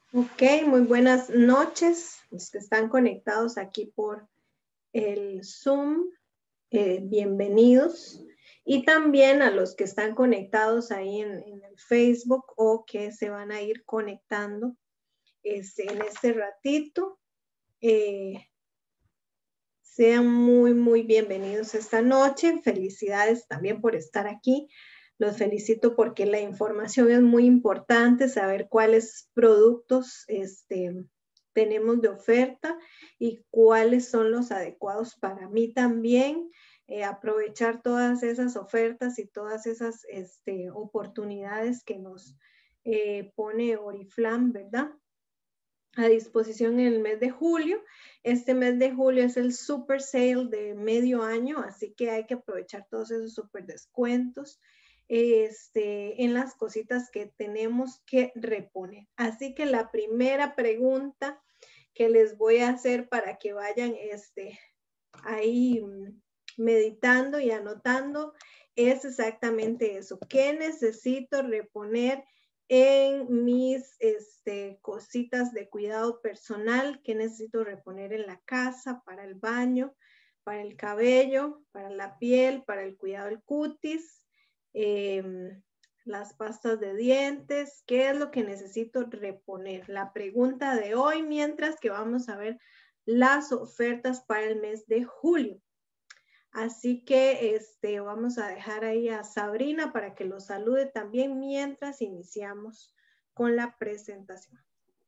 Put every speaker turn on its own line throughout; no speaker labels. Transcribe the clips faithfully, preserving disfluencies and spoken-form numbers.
Ok, muy buenas noches, los que están conectados aquí por el Zoom, eh, bienvenidos. Y también a los que están conectados ahí en, en el Facebook o que se van a ir conectando este, en este ratito. Eh, sean muy, muy bienvenidos esta noche. Felicidades también por estar aquí. Los felicito porque la información es muy importante, saber cuáles productos este, tenemos de oferta y cuáles son los adecuados para mí también. Eh, aprovechar todas esas ofertas y todas esas este, oportunidades que nos eh, pone Oriflame, ¿verdad? A disposición en el mes de julio. Este mes de julio es el super sale de medio año, así que hay que aprovechar todos esos super descuentos este, en las cositas que tenemos que reponer. Así que la primera pregunta que les voy a hacer para que vayan este, ahí meditando y anotando es exactamente eso. ¿Qué necesito reponer en mis este, cositas de cuidado personal? ¿Qué necesito reponer en la casa, para el baño, para el cabello, para la piel, para el cuidado del cutis, eh, las pastas de dientes? ¿Qué es lo que necesito reponer? La pregunta de hoy, mientras que vamos a ver las ofertas para el mes de julio. Así que este, vamos a dejar ahí a Sabrina para que los salude también mientras iniciamos con la presentación.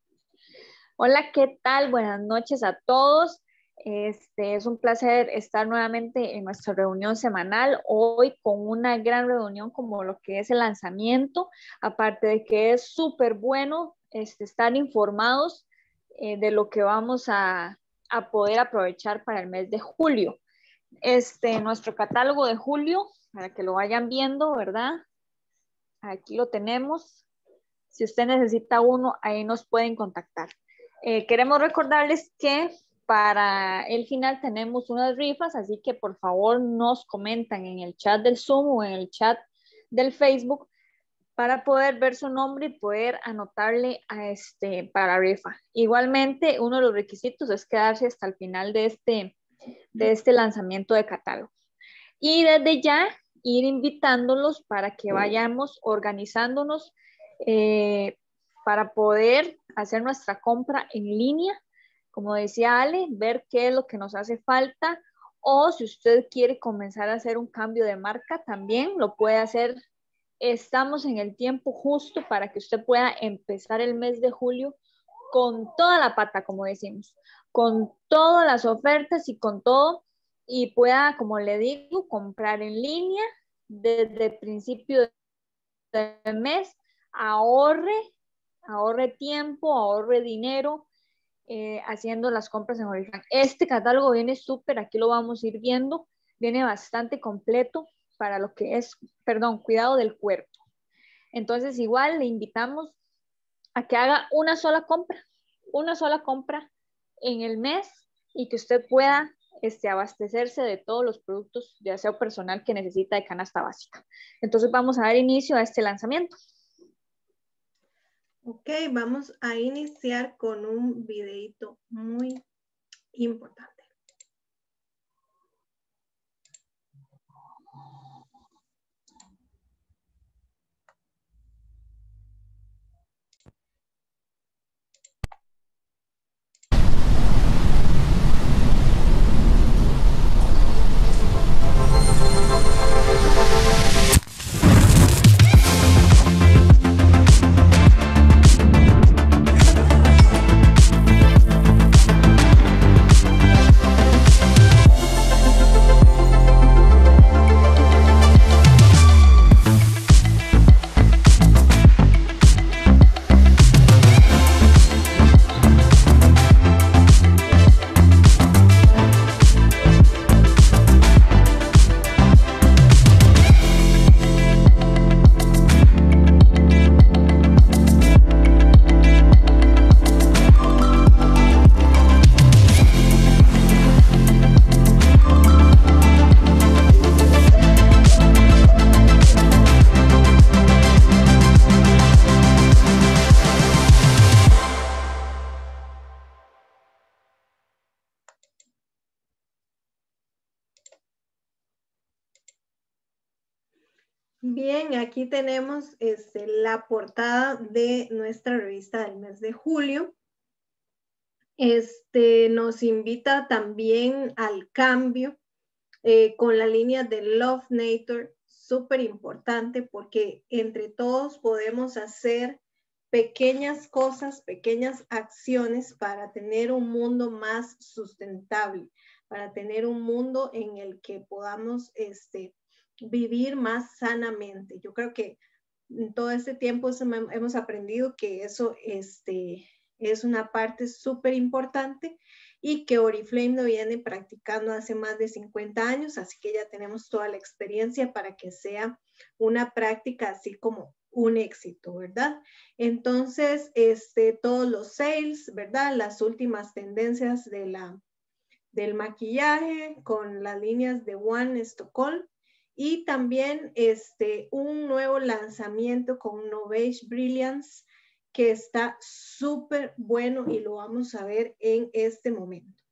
Hola, ¿qué tal? Buenas noches a todos. Este, es un placer estar nuevamente en nuestra reunión semanal, hoy con una gran reunión como lo que es el lanzamiento, aparte de que es súper bueno este, estar informados eh, de lo que vamos a, a poder aprovechar para el mes de julio. Este, nuestro catálogo de julio, para que lo vayan viendo, ¿verdad? Aquí lo tenemos. Si usted necesita uno, ahí nos pueden contactar. Eh, queremos recordarles que para el final tenemos unas rifas, así que por favor nos comentan en el chat del Zoom o en el chat del Facebook para poder ver su nombre y poder anotarle a este, para la rifa. Igualmente, uno de los requisitos es quedarse hasta el final de este, de este lanzamiento de catálogo. Y desde ya ir invitándolos para que vayamos organizándonos eh, para poder hacer nuestra compra en línea. Como decía Ale, ver qué es lo que nos hace falta, o si usted quiere comenzar a hacer un cambio de marca, también lo puede hacer. Estamos en el tiempo justo para que usted pueda empezar el mes de julio con toda la pata, como decimos, con todas las ofertas y con todo, y pueda, como le digo, comprar en línea desde el principio del mes, ahorre, ahorre tiempo, ahorre dinero, eh, haciendo las compras en Oriflame. Este catálogo viene súper, aquí lo vamos a ir viendo, viene bastante completo para lo que es, perdón, cuidado del cuerpo. Entonces igual le invitamos a que haga una sola compra, una sola compra en el mes y que usted pueda este, abastecerse de todos los productos de aseo personal que necesita de canasta básica. Entonces vamos a dar inicio a este lanzamiento.
Ok, vamos a iniciar con un videito muy importante. Bien, aquí tenemos este, la portada de nuestra revista del mes de julio. Este, nos invita también al cambio eh, con la línea de Love Nature, súper importante porque entre todos podemos hacer pequeñas cosas, pequeñas acciones para tener un mundo más sustentable, para tener un mundo en el que podamos este, vivir más sanamente. Yo creo que en todo este tiempo hemos aprendido que eso este, es una parte súper importante y que Oriflame lo viene practicando hace más de cincuenta años, así que ya tenemos toda la experiencia para que sea una práctica así como un éxito, ¿verdad? Entonces, este, todos los sales, ¿verdad? Las últimas tendencias de la, del maquillaje con las líneas de One Stockholm y también este, un nuevo lanzamiento con Novage Brilliance que está súper bueno y lo vamos a ver en este momento.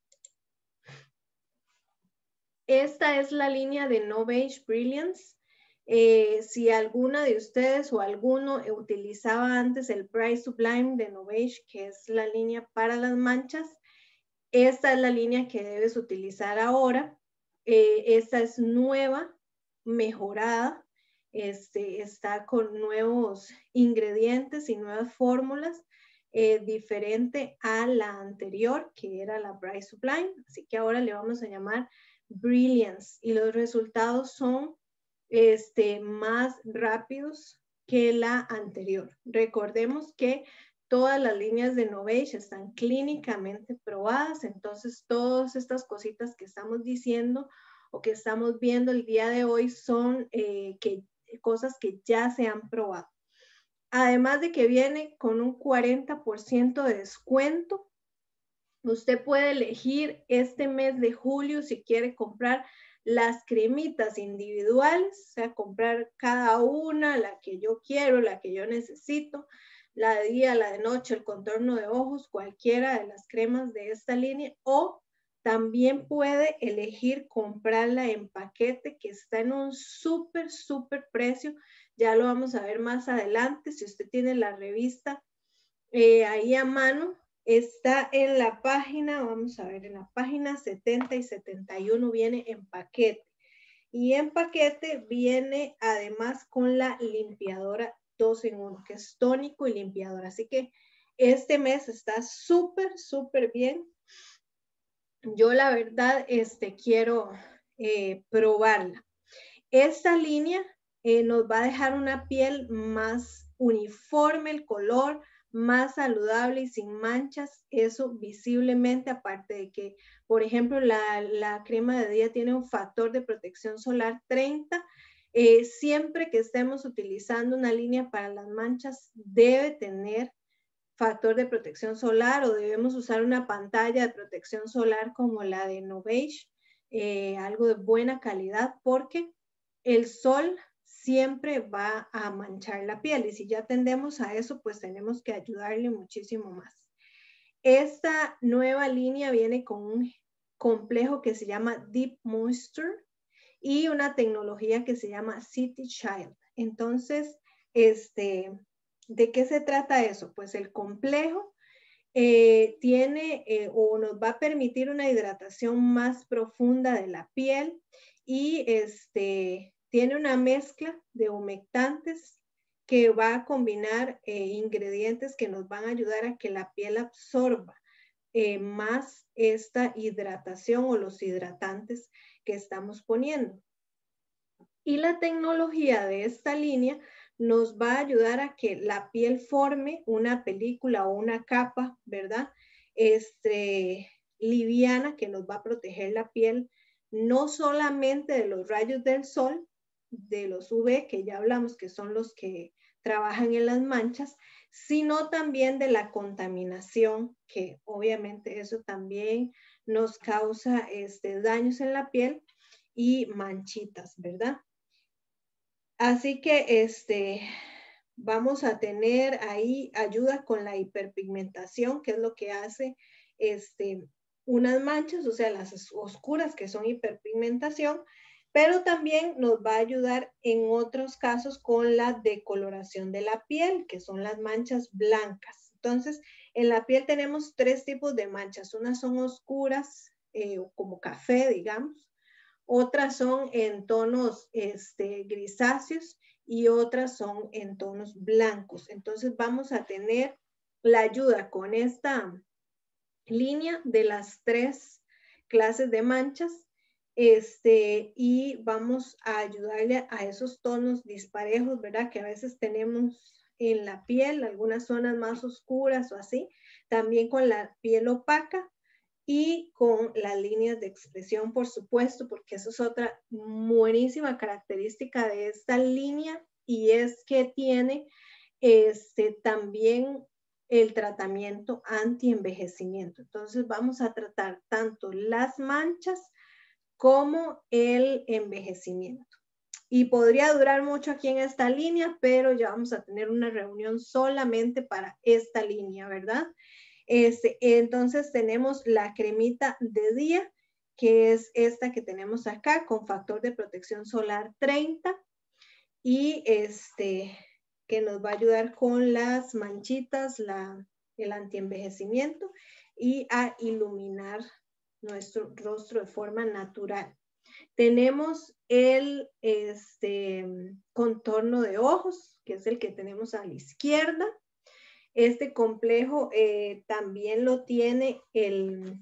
Esta es la línea de Novage Brilliance. Eh, si alguna de ustedes o alguno utilizaba antes el Bright Sublime de Novage, que es la línea para las manchas, esta es la línea que debes utilizar ahora. Eh, esta es nueva, mejorada. Este, está con nuevos ingredientes y nuevas fórmulas, eh, diferente a la anterior, que era la Bright Sublime. Así que ahora le vamos a llamar Brilliance. Y los resultados son este, más rápidos que la anterior. Recordemos que todas las líneas de Novage están clínicamente probadas, entonces todas estas cositas que estamos diciendo o que estamos viendo el día de hoy son eh, que, cosas que ya se han probado. Además de que viene con un cuarenta por ciento de descuento, usted puede elegir este mes de julio si quiere comprar las cremitas individuales, o sea, comprar cada una, la que yo quiero, la que yo necesito, la de día, la de noche, el contorno de ojos, cualquiera de las cremas de esta línea, o también puede elegir comprarla en paquete que está en un súper, súper precio. Ya lo vamos a ver más adelante. Si usted tiene la revista eh, ahí a mano, está en la página, vamos a ver, en la página setenta y setenta y uno viene en paquete. Y en paquete viene además con la limpiadora dos en uno, que es tónico y limpiador. Así que este mes está súper, súper bien. Yo la verdad este, quiero eh, probarla. Esta línea eh, nos va a dejar una piel más uniforme, el color más saludable y sin manchas, eso visiblemente, aparte de que, por ejemplo, la, la crema de día tiene un factor de protección solar treinta. Eh, siempre que estemos utilizando una línea para las manchas, debe tener factor de protección solar o debemos usar una pantalla de protección solar como la de Novage, eh, algo de buena calidad, porque el sol siempre va a manchar la piel y si ya tendemos a eso, pues tenemos que ayudarle muchísimo más. Esta nueva línea viene con un complejo que se llama Deep Moisture y una tecnología que se llama City Child. Entonces, este, ¿de qué se trata eso? Pues el complejo eh, tiene eh, o nos va a permitir una hidratación más profunda de la piel y este, tiene una mezcla de humectantes que va a combinar eh, ingredientes que nos van a ayudar a que la piel absorba eh, más esta hidratación o los hidratantes que estamos poniendo. Y la tecnología de esta línea nos va a ayudar a que la piel forme una película o una capa, ¿verdad? Este, liviana que nos va a proteger la piel no solamente de los rayos del sol, de los U V que ya hablamos que son los que trabajan en las manchas, sino también de la contaminación, que obviamente eso también nos causa este, daños en la piel y manchitas, ¿verdad? Así que este, vamos a tener ahí ayuda con la hiperpigmentación, que es lo que hace este, unas manchas, o sea, las oscuras que son hiperpigmentación, pero también nos va a ayudar en otros casos con la decoloración de la piel, que son las manchas blancas. Entonces, en la piel tenemos tres tipos de manchas. Unas son oscuras, eh, como café, digamos. Otras son en tonos este, grisáceos y otras son en tonos blancos. Entonces, vamos a tener la ayuda con esta línea de las tres clases de manchas. Este, y vamos a ayudarle a esos tonos disparejos, ¿verdad? Que a veces tenemos en la piel, algunas zonas más oscuras o así, también con la piel opaca y con las líneas de expresión, por supuesto, porque eso es otra buenísima característica de esta línea, y es que tiene este, también el tratamiento anti-envejecimiento. Entonces vamos a tratar tanto las manchas como el envejecimiento. Y podría durar mucho aquí en esta línea, pero ya vamos a tener una reunión solamente para esta línea, ¿verdad? Este, entonces tenemos la cremita de día, que es esta que tenemos acá, con factor de protección solar treinta, y este, que nos va a ayudar con las manchitas, la, el antienvejecimiento y a iluminar nuestro rostro de forma natural. Tenemos el este, contorno de ojos, que es el que tenemos a la izquierda. Este complejo eh, también lo tiene el,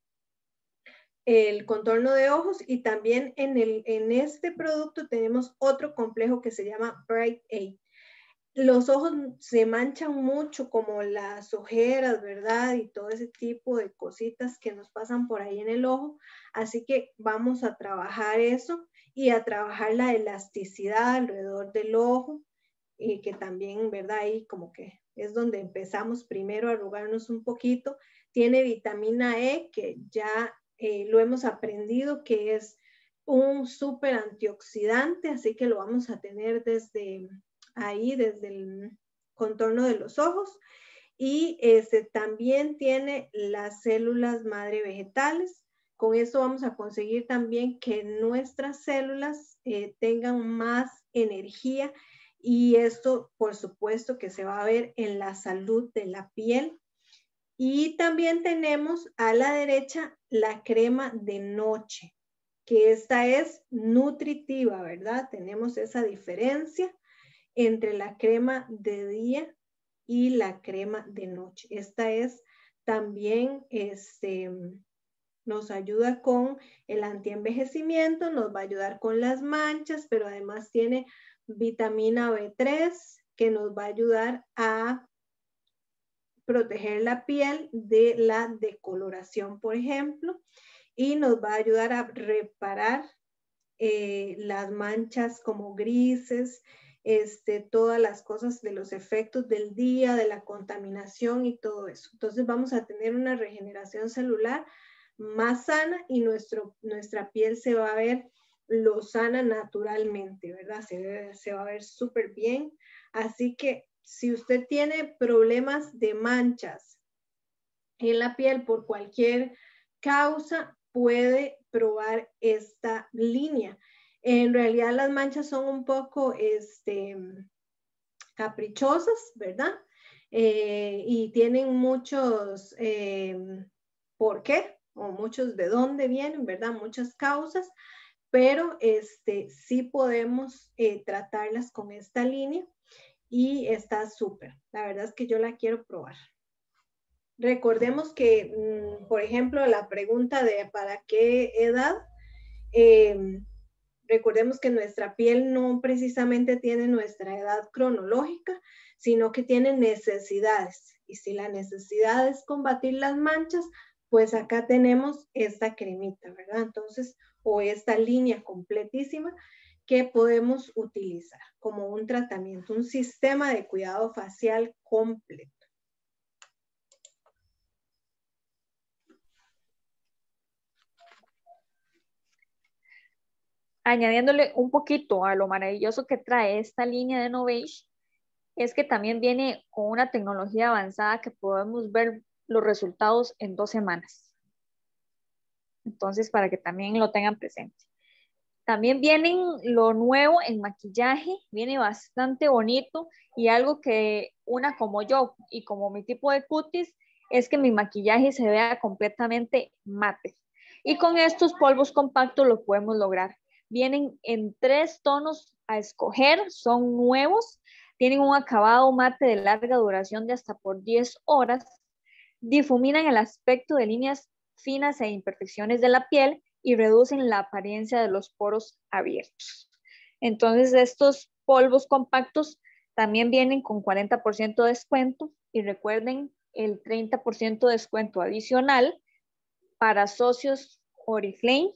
el contorno de ojos, y también en, el, en este producto tenemos otro complejo que se llama Bright Aid. Los ojos se manchan mucho, como las ojeras, ¿verdad? Y todo ese tipo de cositas que nos pasan por ahí en el ojo. Así que vamos a trabajar eso y a trabajar la elasticidad alrededor del ojo, y que también, ¿verdad? Ahí como que es donde empezamos primero a arrugarnos un poquito. Tiene vitamina E, que ya eh, lo hemos aprendido que es un súper antioxidante, así que lo vamos a tener desde ahí, desde el contorno de los ojos. Y este, también tiene las células madre vegetales. Con esto vamos a conseguir también que nuestras células eh, tengan más energía, y esto por supuesto que se va a ver en la salud de la piel. Y también tenemos a la derecha la crema de noche, que esta es nutritiva, ¿verdad? Tenemos esa diferencia entre la crema de día y la crema de noche. Esta es también, este, nos ayuda con el antienvejecimiento, nos va a ayudar con las manchas, pero además tiene vitamina B tres, que nos va a ayudar a proteger la piel de la decoloración, por ejemplo, y nos va a ayudar a reparar eh, las manchas como grises, este, todas las cosas de los efectos del día, de la contaminación y todo eso. Entonces vamos a tener una regeneración celular más sana, y nuestro, nuestra piel se va a ver lo sana naturalmente, ¿verdad? Se, ve, se va a ver súper bien. Así que si usted tiene problemas de manchas en la piel por cualquier causa, puede probar esta línea. En realidad las manchas son un poco este, caprichosas, ¿verdad? Eh, y tienen muchos eh, por qué, o muchos de dónde vienen, ¿verdad? Muchas causas, pero este, sí podemos eh, tratarlas con esta línea, y está súper. La verdad es que yo la quiero probar. Recordemos que, mmm, por ejemplo, la pregunta de ¿para qué edad? Eh, recordemos que nuestra piel no precisamente tiene nuestra edad cronológica, sino que tiene necesidades. Y si la necesidad es combatir las manchas, pues acá tenemos esta cremita, ¿verdad? Entonces, o esta línea completísima que podemos utilizar como un tratamiento, un sistema de cuidado facial completo.
Añadiéndole un poquito a lo maravilloso que trae esta línea de Novage, es que también viene con una tecnología avanzada que podemos ver los resultados en dos semanas. Entonces, para que también lo tengan presente. También vienen lo nuevo en maquillaje, viene bastante bonito y algo que una como yo y como mi tipo de cutis es que mi maquillaje se vea completamente mate. Y con estos polvos compactos lo podemos lograr. Vienen en tres tonos a escoger, son nuevos, tienen un acabado mate de larga duración de hasta por diez horas, difuminan el aspecto de líneas finas e imperfecciones de la piel y reducen la apariencia de los poros abiertos. Entonces, estos polvos compactos también vienen con cuarenta por ciento de descuento y recuerden el treinta por ciento de descuento adicional para socios Oriflame.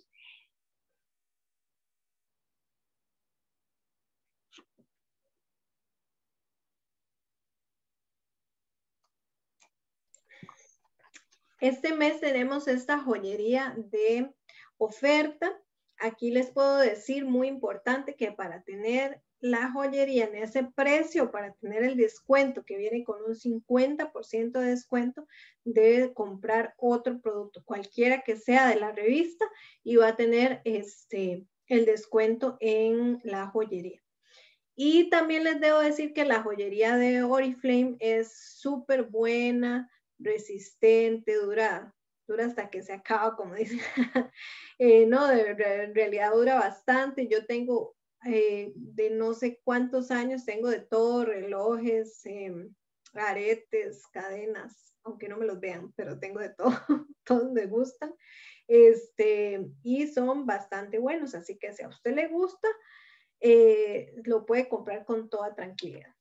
Este mes tenemos esta joyería de oferta. Aquí les puedo decir, muy importante, que para tener la joyería en ese precio, para tener el descuento que viene con un cincuenta por ciento de descuento, debe comprar otro producto, cualquiera que sea de la revista, y va a tener este, el descuento en la joyería. Y también les debo decir que la joyería de Oriflame es súper buena, resistente, dura, dura hasta que se acaba, como dicen. eh, no, de, de, en realidad dura bastante. Yo tengo eh, de no sé cuántos años, tengo de todo, relojes, eh, aretes, cadenas, aunque no me los vean, pero tengo de todo, todos me gustan. Este, y son bastante buenos, así que si a usted le gusta, eh, lo puede comprar con toda tranquilidad.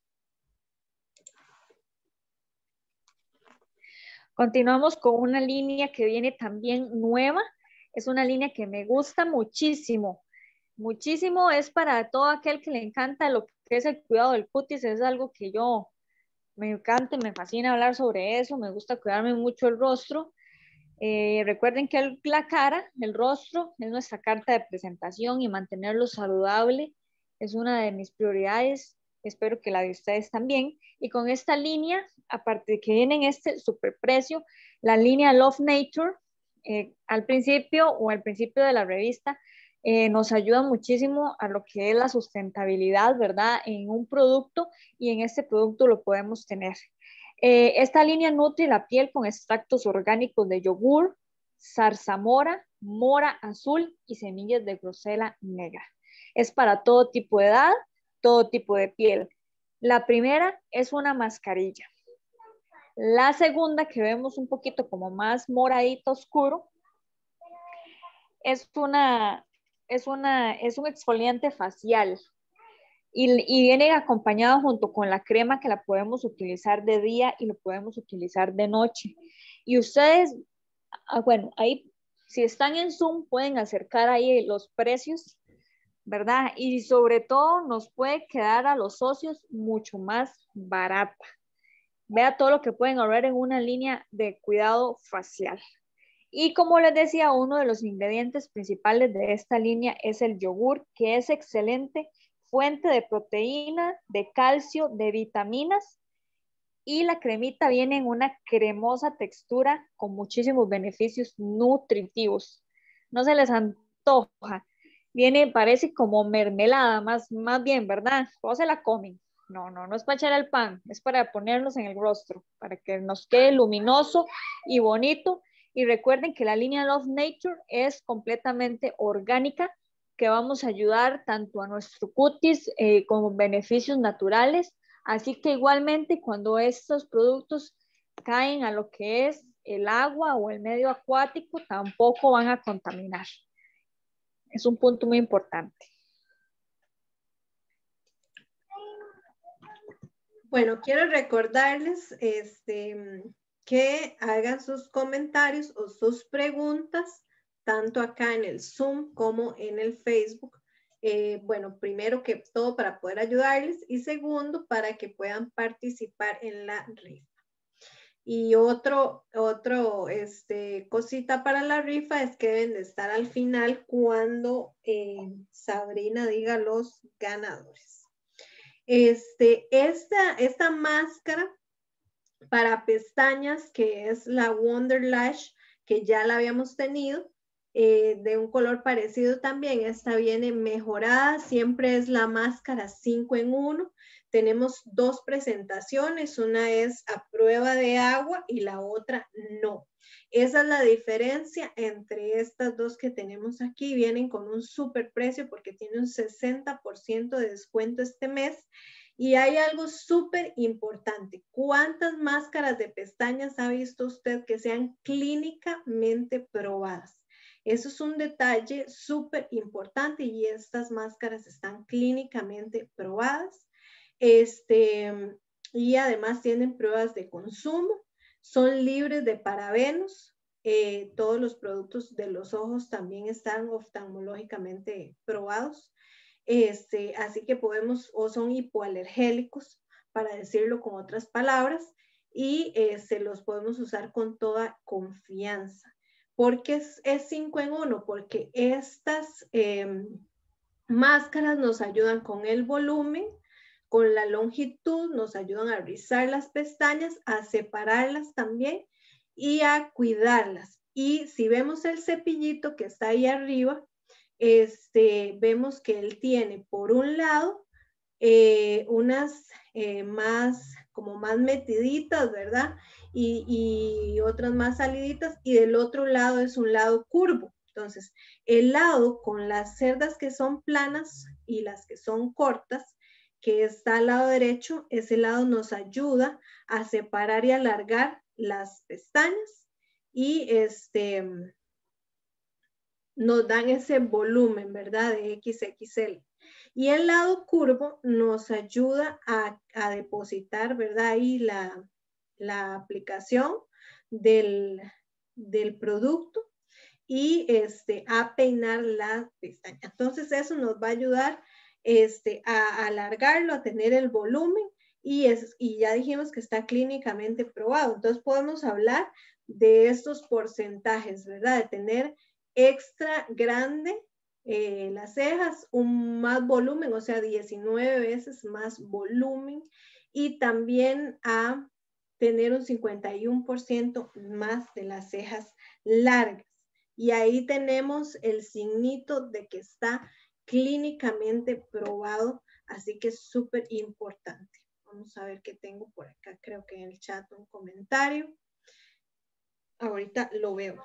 Continuamos con una línea que viene también nueva. Es una línea que me gusta muchísimo. Muchísimo es para todo aquel que le encanta lo que es el cuidado del cutis. Es algo que yo me encanta, me fascina hablar sobre eso. Me gusta cuidarme mucho el rostro. Eh, recuerden que el, la cara, el rostro, es nuestra carta de presentación y mantenerlo saludable es una de mis prioridades. Espero que la de ustedes también. Y con esta línea, aparte de que viene en este super precio, la línea Love Nature, eh, al principio o al principio de la revista, eh, nos ayuda muchísimo a lo que es la sustentabilidad, ¿verdad? En un producto, y en este producto lo podemos tener. Eh, esta línea nutre la piel con extractos orgánicos de yogur, zarzamora, mora azul y semillas de grosela negra. Es para todo tipo de edad, todo tipo de piel. La primera es una mascarilla. La segunda, que vemos un poquito como más moradito oscuro, es, una, es, una, es un exfoliante facial. Y, y viene acompañado junto con la crema, que la podemos utilizar de día y lo podemos utilizar de noche. Y ustedes, ah, bueno, ahí si están en Zoom pueden acercar ahí los precios, ¿verdad? Y sobre todo nos puede quedar a los socios mucho más barata. Vea todo lo que pueden ahorrar en una línea de cuidado facial. Y como les decía, uno de los ingredientes principales de esta línea es el yogur, que es excelente fuente de proteína, de calcio, de vitaminas, y la cremita viene en una cremosa textura con muchísimos beneficios nutritivos. No se les antoja. Viene, parece como mermelada, más, más bien, ¿verdad? ¿Cómo se la comen? No, no, no es para echar al pan, es para ponernos en el rostro, para que nos quede luminoso y bonito. Y recuerden que la línea Love Nature es completamente orgánica, que vamos a ayudar tanto a nuestro cutis eh, con beneficios naturales. Así que igualmente cuando estos productos caen a lo que es el agua o el medio acuático, tampoco van a contaminar. Es un punto muy importante.
Bueno, quiero recordarles este, que hagan sus comentarios o sus preguntas, tanto acá en el Zoom como en el Facebook. Eh, bueno, primero que todo para poder ayudarles, y segundo para que puedan participar en la rifa. Y otro, otro este, cosita para la rifa es que deben de estar al final cuando eh, Sabrina diga los ganadores. Este, esta, esta máscara para pestañas, que es la Wonder Lash, que ya la habíamos tenido, eh, de un color parecido también. Esta viene mejorada, siempre es la máscara cinco en uno. Tenemos dos presentaciones, una es a prueba de agua y la otra no. Esa es la diferencia entre estas dos que tenemos aquí. Vienen con un super precio porque tiene un sesenta por ciento de descuento este mes. Y hay algo súper importante. ¿Cuántas máscaras de pestañas ha visto usted que sean clínicamente probadas? Eso es un detalle súper importante y estas máscaras están clínicamente probadas. Este, y además tienen pruebas de consumo, son libres de parabenos, eh, todos los productos de los ojos también están oftalmológicamente probados, este, así que podemos, o son hipoalergélicos, para decirlo con otras palabras, y eh, se los podemos usar con toda confianza. ¿Por qué es, es cinco en uno? Porque estas eh, máscaras nos ayudan con el volumen, con la longitud, nos ayudan a rizar las pestañas, a separarlas también y a cuidarlas. Y si vemos el cepillito que está ahí arriba, este, vemos que él tiene por un lado eh, unas eh, más, como más metiditas, ¿verdad? Y, y otras más saliditas, y del otro lado es un lado curvo. Entonces, el lado con las cerdas que son planas y las que son cortas, que está al lado derecho, ese lado nos ayuda a separar y alargar las pestañas y este, nos dan ese volumen, ¿verdad? De equis equis ele. Y el lado curvo nos ayuda a, a depositar, ¿verdad? Ahí la, la aplicación del, del producto y este, a peinar la pestaña. Entonces eso nos va a ayudar este, a, a alargarlo, a tener el volumen y, es, y ya dijimos que está clínicamente probado. Entonces podemos hablar de estos porcentajes, ¿verdad? De tener extra grande eh, las cejas, un más volumen, o sea, diecinueve veces más volumen y también a tener un cincuenta y uno por ciento más de las cejas largas. Y ahí tenemos el signito de que está clínicamente probado, así que es súper importante. Vamos a ver qué tengo por acá, creo que en el chat un comentario. Ahorita lo veo.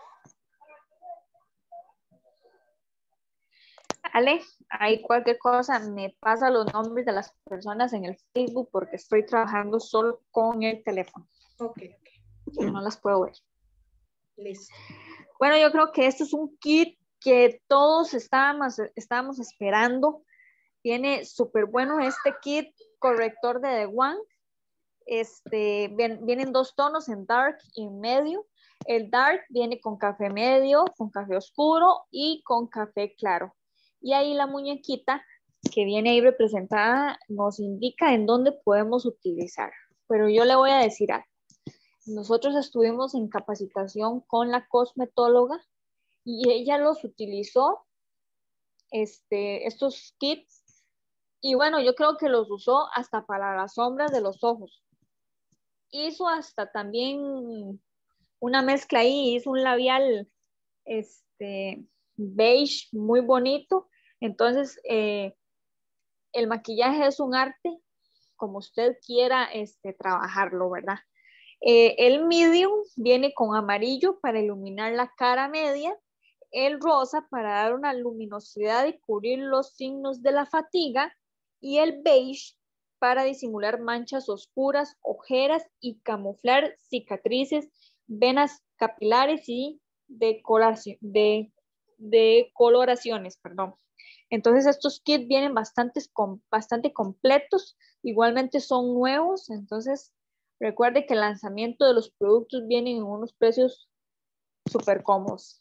Ale, ahí cualquier cosa me pasa los nombres de las personas en el Facebook porque estoy trabajando solo con el teléfono.
Ok,
ok. No las puedo ver.
Listo.
Bueno, yo creo que esto es un kit que todos estábamos, estábamos esperando. Viene súper bueno este kit corrector de The One. Este, bien, vienen dos tonos en dark y medio. El dark viene con café medio, con café oscuro y con café claro. Y ahí la muñequita que viene ahí representada nos indica en dónde podemos utilizar. Pero yo le voy a decir algo. Nosotros estuvimos en capacitación con la cosmetóloga y ella los utilizó, este, estos kits, y bueno, yo creo que los usó hasta para las sombras de los ojos. Hizo hasta también una mezcla ahí, hizo un labial este, beige muy bonito. Entonces, eh, el maquillaje es un arte, como usted quiera este, trabajarlo, ¿verdad? Eh, el medium viene con amarillo para iluminar la cara media, el rosa para dar una luminosidad y cubrir los signos de la fatiga, y el beige para disimular manchas oscuras, ojeras y camuflar cicatrices, venas capilares y decoloración, de, de coloraciones, perdón. Entonces estos kits vienen bastantes, com, bastante completos, igualmente son nuevos, entonces recuerde que el lanzamiento de los productos vienen en unos precios súper cómodos.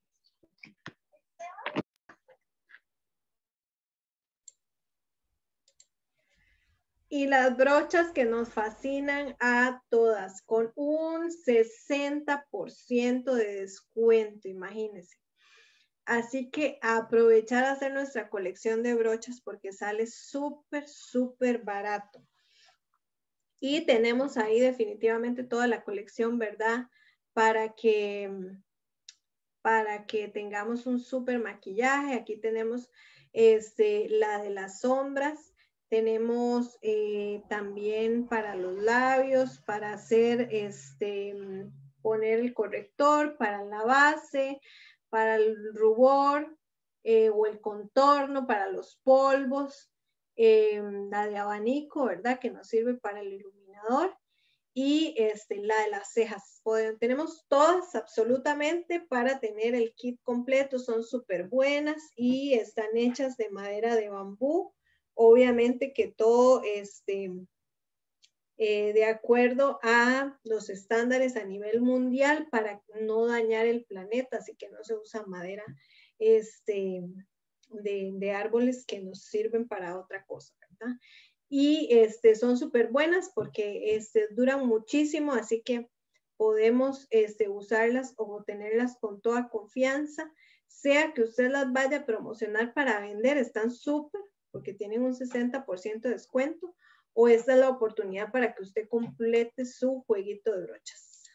Y las brochas que nos fascinan a todas, con un sesenta por ciento de descuento, imagínense. Así que aprovechar a hacer nuestra colección de brochas porque sale súper, súper barato. Y tenemos ahí definitivamente toda la colección, ¿verdad? Para que para que tengamos un súper maquillaje. Aquí tenemos este, la de las sombras. Tenemos eh, también para los labios, para hacer este, poner el corrector, para la base, para el rubor eh, o el contorno, para los polvos, eh, la de abanico, ¿verdad? Que nos sirve para el iluminador. Y este, la de las cejas. Podemos, tenemos todas absolutamente para tener el kit completo. Son súper buenas y están hechas de madera de bambú. Obviamente que todo este, eh, de acuerdo a los estándares a nivel mundial para no dañar el planeta, así que no se usa madera este, de, de árboles que nos sirven para otra cosa, ¿verdad? Y este, son súper buenas porque este, duran muchísimo, así que podemos este, usarlas o tenerlas con toda confianza, sea que usted las vaya a promocionar para vender, están súper porque tienen un sesenta por ciento de descuento, o esta es la oportunidad para que usted complete su jueguito de brochas.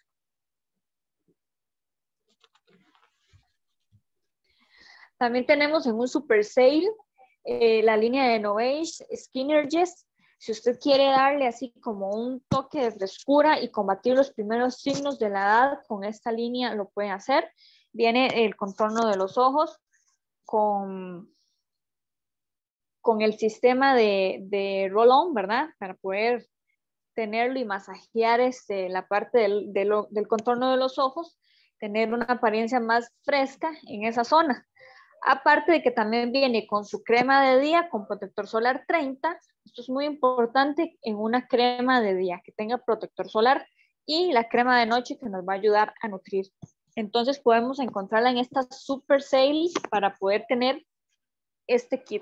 También tenemos en un super sale eh, la línea de Novage Skin Energies. Si usted quiere darle así como un toque de frescura y combatir los primeros signos de la edad, con esta línea lo pueden hacer. Viene el contorno de los ojos con, con el sistema de, de roll-on, ¿verdad? Para poder tenerlo y masajear este, la parte del, de lo, del contorno de los ojos, tener una apariencia más fresca en esa zona. Aparte de que también viene con su crema de día con protector solar treinta. Esto es muy importante en una crema de día, que tenga protector solar, y la crema de noche que nos va a ayudar a nutrir. Entonces podemos encontrarla en estas super sales para poder tener este kit.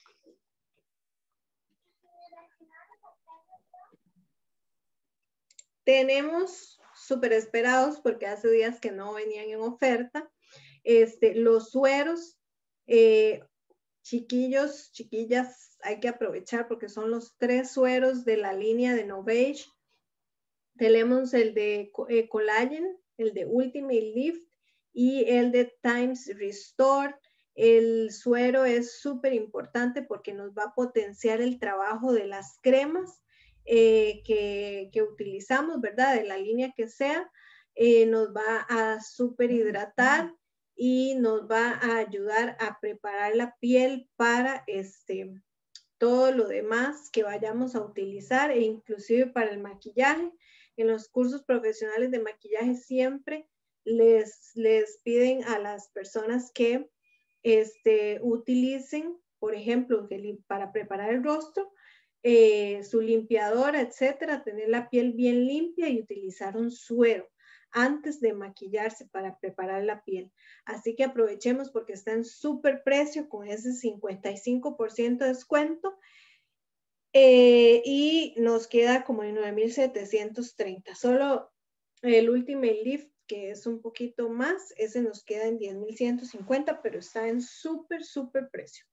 Tenemos súper esperados porque hace días que no venían en oferta. Este, los sueros, eh, chiquillos, chiquillas, hay que aprovechar porque son los tres sueros de la línea de Novage. Tenemos el de eh, Collagen, el de Ultimate Lift y el de Times Restore. El suero es súper importante porque nos va a potenciar el trabajo de las cremas eh, que, que utilizamos, ¿verdad? De la línea que sea. Eh, nos va a súper hidratar y nos va a ayudar a preparar la piel para este, todo lo demás que vayamos a utilizar e inclusive para el maquillaje. En los cursos profesionales de maquillaje siempre les, les piden a las personas que este, utilicen, por ejemplo, para preparar el rostro, eh, su limpiadora, etcétera, tener la piel bien limpia y utilizar un suero antes de maquillarse para preparar la piel. Así que aprovechemos porque está en súper precio con ese cincuenta y cinco por ciento de descuento eh, y nos queda como en nueve mil setecientos treinta. Solo el Ultimate Lift, que es un poquito más, ese nos queda en diez mil ciento cincuenta, pero está en súper, súper precio.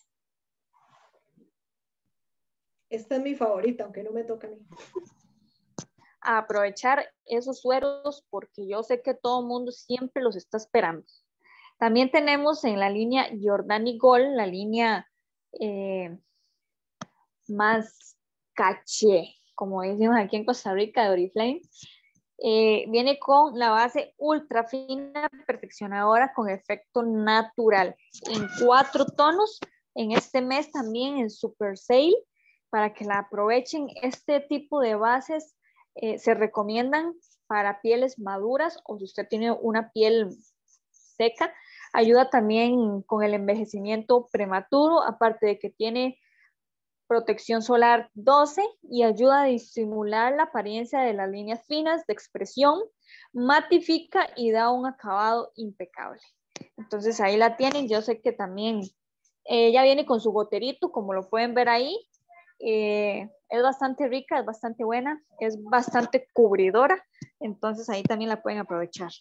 Esta es mi favorita, aunque no me toca a mí.
A aprovechar esos sueros porque yo sé que todo el mundo siempre los está esperando. También tenemos en la línea Jordani Gold, la línea eh, más caché, como decimos aquí en Costa Rica, de Oriflame. Eh, viene con la base ultra fina, perfeccionadora con efecto natural en cuatro tonos. En este mes también en Super Sale, para que la aprovechen. Este tipo de bases eh, se recomiendan para pieles maduras o si usted tiene una piel seca. Ayuda también con el envejecimiento prematuro, aparte de que tiene protección solar doce y ayuda a disimular la apariencia de las líneas finas de expresión, matifica y da un acabado impecable. Entonces ahí la tienen. Yo sé que también ella eh, viene con su goterito, como lo pueden ver ahí. Eh, es bastante rica, es bastante buena, es bastante cubridora, entonces ahí también la pueden aprovechar.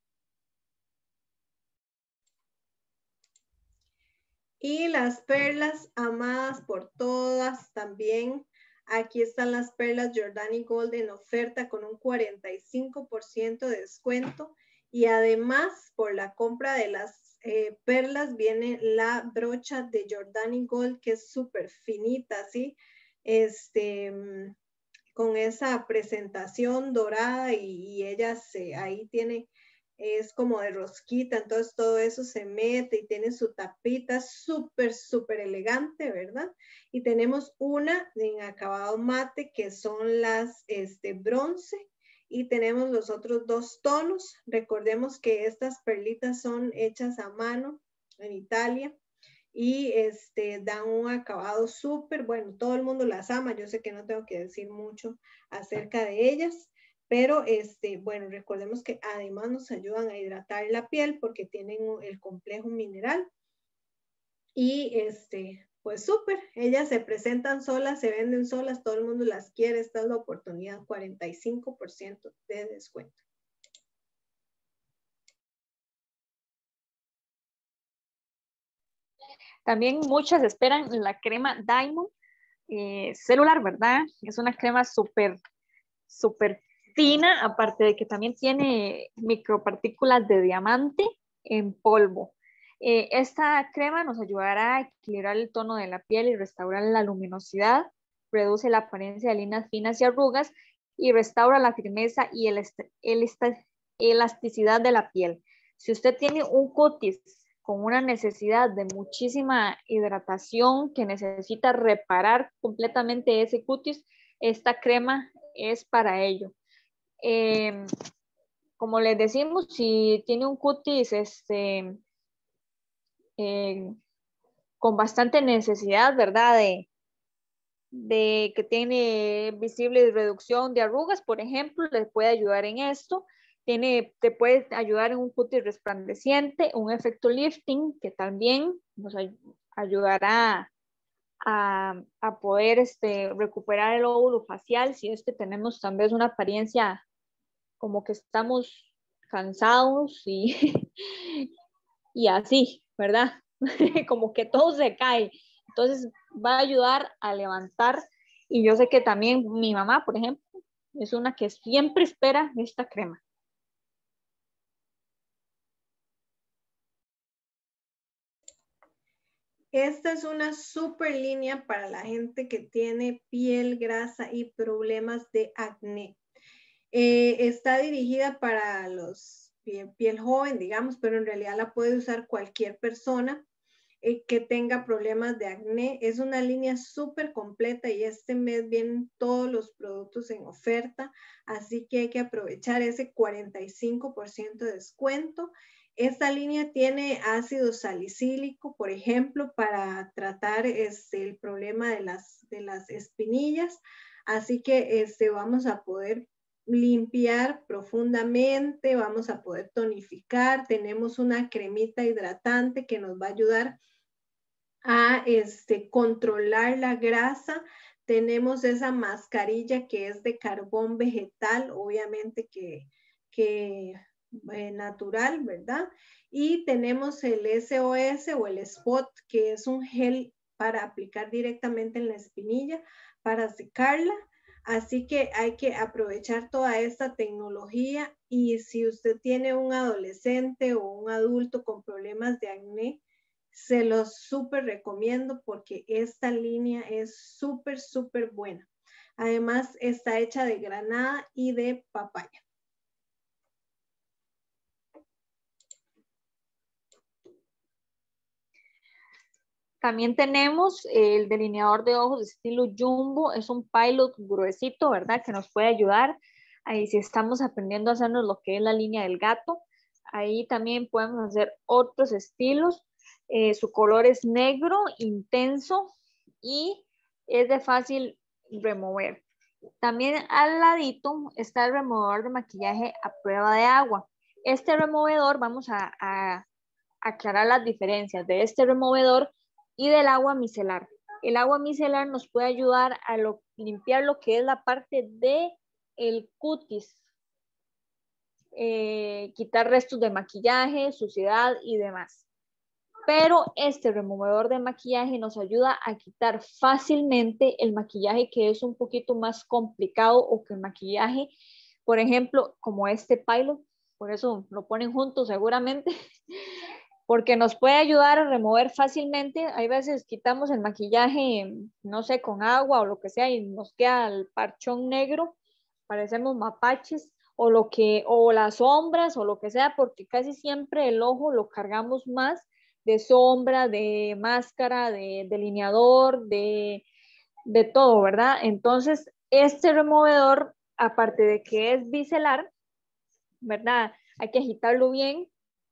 Y las perlas amadas por todas también. Aquí están las perlas Jordani Gold en oferta con un cuarenta y cinco por ciento de descuento Y además, por la compra de las eh, perlas, viene la brocha de Jordani Gold, que es súper finita, ¿sí? Este, con esa presentación dorada y, y ella se, ahí tiene, es como de rosquita, entonces todo eso se mete y tiene su tapita súper, súper elegante, ¿verdad? Y tenemos una en acabado mate, que son las este, bronce, y tenemos los otros dos tonos. Recordemos que estas perlitas son hechas a mano en Italia y este, dan un acabado súper bueno. Todo el mundo las ama. Yo sé que no tengo que decir mucho acerca de ellas, pero este, bueno, recordemos que además nos ayudan a hidratar la piel porque tienen el complejo mineral. Y este, pues súper, ellas se presentan solas, se venden solas, todo el mundo las quiere. Esta es la oportunidad, cuarenta y cinco por ciento de descuento.
También muchas esperan la crema Diamond eh, celular, ¿verdad? Es una crema súper, súper fina, aparte de que también tiene micropartículas de diamante en polvo. Eh, esta crema nos ayudará a equilibrar el tono de la piel y restaurar la luminosidad, reduce la apariencia de líneas finas y arrugas y restaura la firmeza y el, el elasticidad de la piel. Si usted tiene un cutis con una necesidad de muchísima hidratación, que necesita reparar completamente ese cutis, esta crema es para ello. Eh, como les decimos, si tiene un cutis este, eh, con bastante necesidad, ¿verdad? De, de que tiene visible reducción de arrugas, por ejemplo, les puede ayudar en esto. Tiene, te puede ayudar en un cutis resplandeciente, un efecto lifting que también nos ay ayudará a, a poder este, recuperar el óvulo facial si es que tenemos tal vez una apariencia como que estamos cansados y, y así, ¿verdad? Como que todo se cae. Entonces va a ayudar a levantar. Y yo sé que también mi mamá, por ejemplo, es una que siempre espera esta crema.
Esta es una super línea para la gente que tiene piel grasa y problemas de acné. Eh, está dirigida para los piel, piel joven, digamos, pero en realidad la puede usar cualquier persona eh, que tenga problemas de acné. Es una línea súper completa y este mes vienen todos los productos en oferta, así que hay que aprovechar ese cuarenta y cinco por ciento de descuento. Esta línea tiene ácido salicílico, por ejemplo, para tratar este, el problema de las, de las espinillas, así que este, vamos a poder limpiar profundamente, vamos a poder tonificar, tenemos una cremita hidratante que nos va a ayudar a este, controlar la grasa. Tenemos esa mascarilla que es de carbón vegetal, obviamente que, que eh, natural, ¿verdad? Y tenemos el S O S o el Spot, que es un gel para aplicar directamente en la espinilla, para secarla. Así que hay que aprovechar toda esta tecnología y si usted tiene un adolescente o un adulto con problemas de acné, se los súper recomiendo porque esta línea es súper, súper buena. Además, está hecha de granada y de papaya.
También tenemos el delineador de ojos de estilo Jumbo. Es un pilot gruesito, ¿verdad? Que nos puede ayudar. Ahí si estamos aprendiendo a hacernos lo que es la línea del gato. Ahí también podemos hacer otros estilos. Eh, su color es negro, intenso y es de fácil remover. También al ladito está el removedor de maquillaje a prueba de agua. Este removedor, vamos a, a aclarar las diferencias de este removedor y del agua micelar. El agua micelar nos puede ayudar a lo, limpiar lo que es la parte de el cutis, eh, quitar restos de maquillaje, suciedad y demás. Pero este removedor de maquillaje nos ayuda a quitar fácilmente el maquillaje que es un poquito más complicado o que el maquillaje, por ejemplo, como este pilot, por eso lo ponen juntos seguramente, porque nos puede ayudar a remover fácilmente. Hay veces quitamos el maquillaje, no sé, con agua o lo que sea y nos queda el parchón negro, parecemos mapaches, o lo que, o las sombras o lo que sea, porque casi siempre el ojo lo cargamos más de sombra, de máscara, de delineador, de, de todo, ¿verdad? Entonces, este removedor, aparte de que es biselar, ¿verdad? Hay que agitarlo bien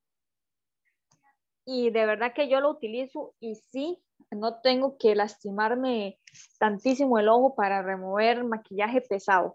y de verdad que yo lo utilizo y sí, no tengo que lastimarme tantísimo el ojo para remover maquillaje pesado.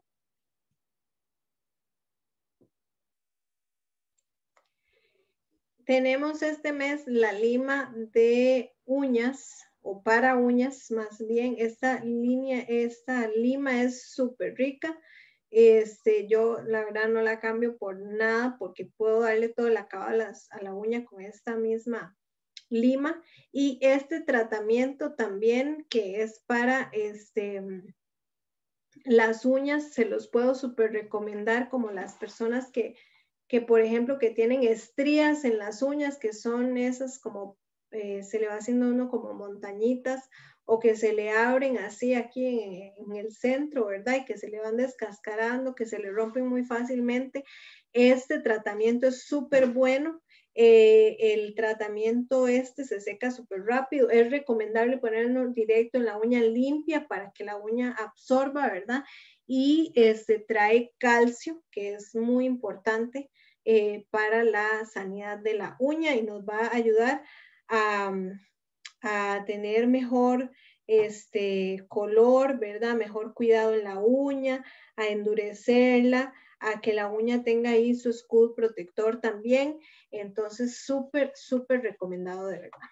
Tenemos este mes la lima de uñas o para uñas más bien. Esta línea, esta lima es súper rica. Este, yo la verdad no la cambio por nada porque puedo darle todo el acabado a, las, a la uña con esta misma lima. Y este tratamiento también que es para este, las uñas, se los puedo súper recomendar como las personas que que por ejemplo que tienen estrías en las uñas, que son esas como eh, se le va haciendo uno como montañitas o que se le abren así aquí en, en el centro, ¿verdad? Y que se le van descascarando, que se le rompen muy fácilmente. Este tratamiento es súper bueno. Eh, el tratamiento este se seca súper rápido. Es recomendable ponerlo directo en la uña limpia para que la uña absorba, ¿verdad? Y este, trae calcio, que es muy importante eh, para la sanidad de la uña y nos va a ayudar a, a tener mejor este, color, ¿verdad? Mejor cuidado en la uña, a endurecerla, a que la uña tenga ahí su escudo protector también. Entonces, súper, súper recomendado de verdad.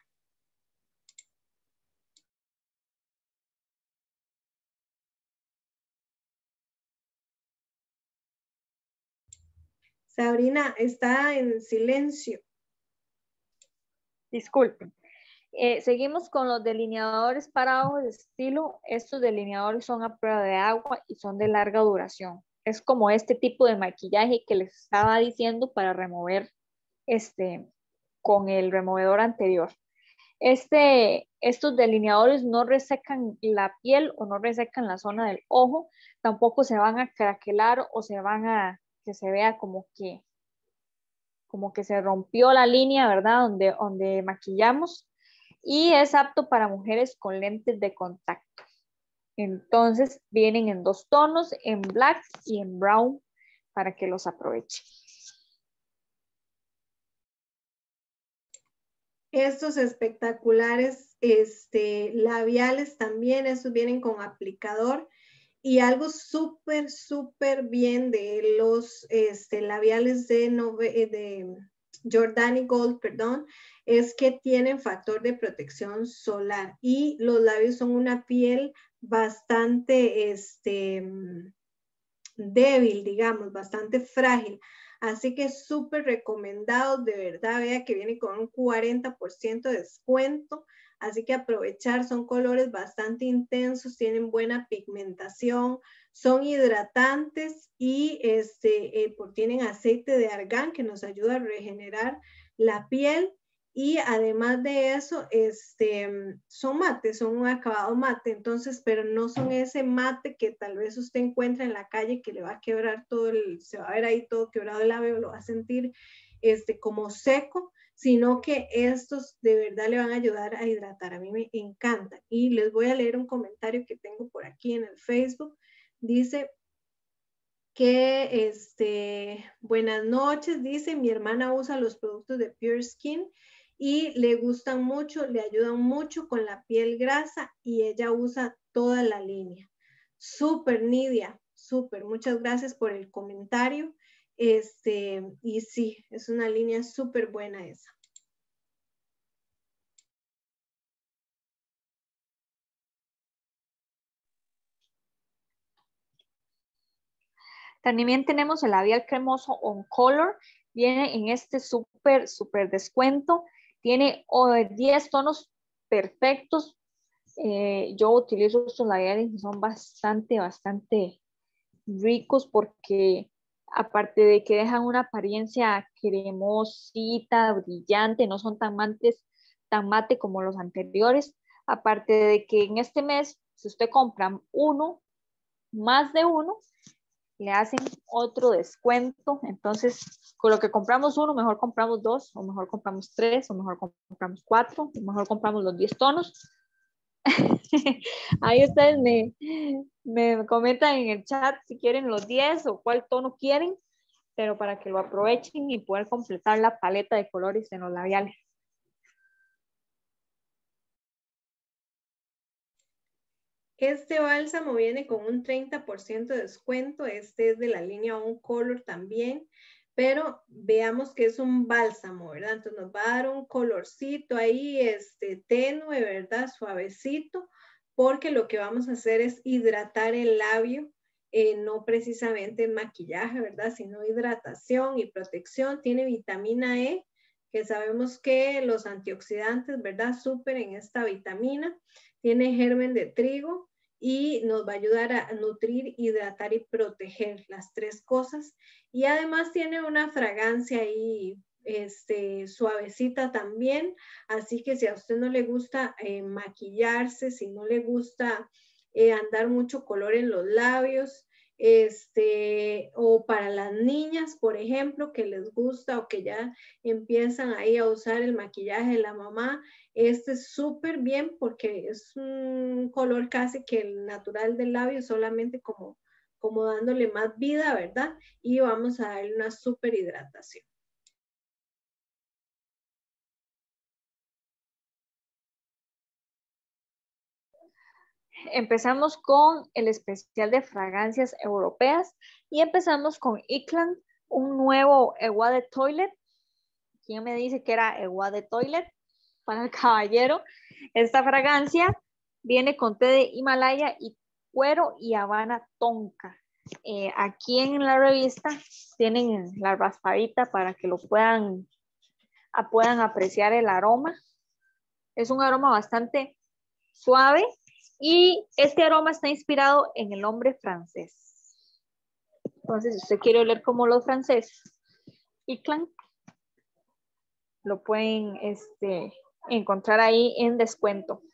Sabrina está en silencio.
Disculpen. Eh, seguimos con los delineadores para ojos de estilo. Estos delineadores son a prueba de agua y son de larga duración. Es como este tipo de maquillaje que les estaba diciendo para remover este con el removedor anterior. Este, estos delineadores no resecan la piel o no resecan la zona del ojo, tampoco se van a craquelar o se van a que se vea como que como que se rompió la línea, ¿verdad? Donde, donde maquillamos y es apto para mujeres con lentes de contacto. Entonces vienen en dos tonos, en black y en brown, para que los aprovechen.
Estos espectaculares este, labiales también, estos vienen con aplicador. Y algo súper, súper bien de los este, labiales de, de Jordani Gold, perdón, es que tienen factor de protección solar y los labios son una piel bastante este, débil, digamos, bastante frágil. Así que súper recomendado, de verdad, vea que viene con un cuarenta por ciento de descuento. Así que aprovechar, son colores bastante intensos, tienen buena pigmentación, son hidratantes y este, eh, tienen aceite de argán que nos ayuda a regenerar la piel. Y además de eso, este, son mates, son un acabado mate, entonces, pero no son ese mate que tal vez usted encuentra en la calle que le va a quebrar todo el, se va a ver ahí todo quebrado el labio, lo va a sentir este, como seco, sino que estos de verdad le van a ayudar a hidratar. A mí me encantan. Y les voy a leer un comentario que tengo por aquí en el Facebook. Dice que, este, buenas noches, dice, mi hermana usa los productos de Pure Skin y le gustan mucho, le ayudan mucho con la piel grasa y ella usa toda la línea. Súper, Nidia, súper. Muchas gracias por el comentario. Este, y sí, es una línea súper buena esa.
También tenemos el labial cremoso On Color, viene en este súper, súper descuento, tiene oh, diez tonos perfectos. Eh, yo utilizo estos labiales y son bastante, bastante ricos porque aparte de que dejan una apariencia cremosita, brillante, no son tan mates, tan mate como los anteriores. Aparte de que en este mes, si usted compra uno, más de uno, le hacen otro descuento. Entonces, con lo que compramos uno, mejor compramos dos, o mejor compramos tres, o mejor compramos cuatro, o mejor compramos los diez tonos. Ahí ustedes me, me comentan en el chat si quieren los diez o cuál tono quieren, pero para que lo aprovechen y poder completar la paleta de colores en los labiales.
Este bálsamo viene con un treinta por ciento de descuento. Este es de la línea On Color también, pero veamos que es un bálsamo, ¿verdad? Entonces nos va a dar un colorcito ahí, este tenue, ¿verdad? Suavecito, porque lo que vamos a hacer es hidratar el labio, eh, no precisamente el maquillaje, ¿verdad? Sino hidratación y protección. Tiene vitamina E, que sabemos que los antioxidantes, ¿verdad? Superen esta vitamina. Tiene germen de trigo y nos va a ayudar a nutrir, hidratar y proteger, las tres cosas. Y además tiene una fragancia ahí este, suavecita también, así que si a usted no le gusta eh, maquillarse, si no le gusta eh, andar mucho color en los labios, este, o para las niñas, por ejemplo, que les gusta o que ya empiezan ahí a usar el maquillaje de la mamá, este es súper bien porque es un color casi que el natural del labio, solamente como, como dándole más vida, ¿verdad? Y vamos a darle una súper hidratación.
Empezamos con el especial de fragancias europeas y empezamos con Icland, un nuevo Eau de Toilette. ¿Quién me dice que era Eau de Toilette? Para el caballero. Esta fragancia viene con té de Himalaya y cuero y habana tonka. Eh, aquí en la revista tienen la raspadita para que lo puedan, a, puedan apreciar el aroma. Es un aroma bastante suave y este aroma está inspirado en el hombre francés. Entonces, si usted quiere oler como los franceses, Icland, lo pueden este, encontrar ahí en descuento.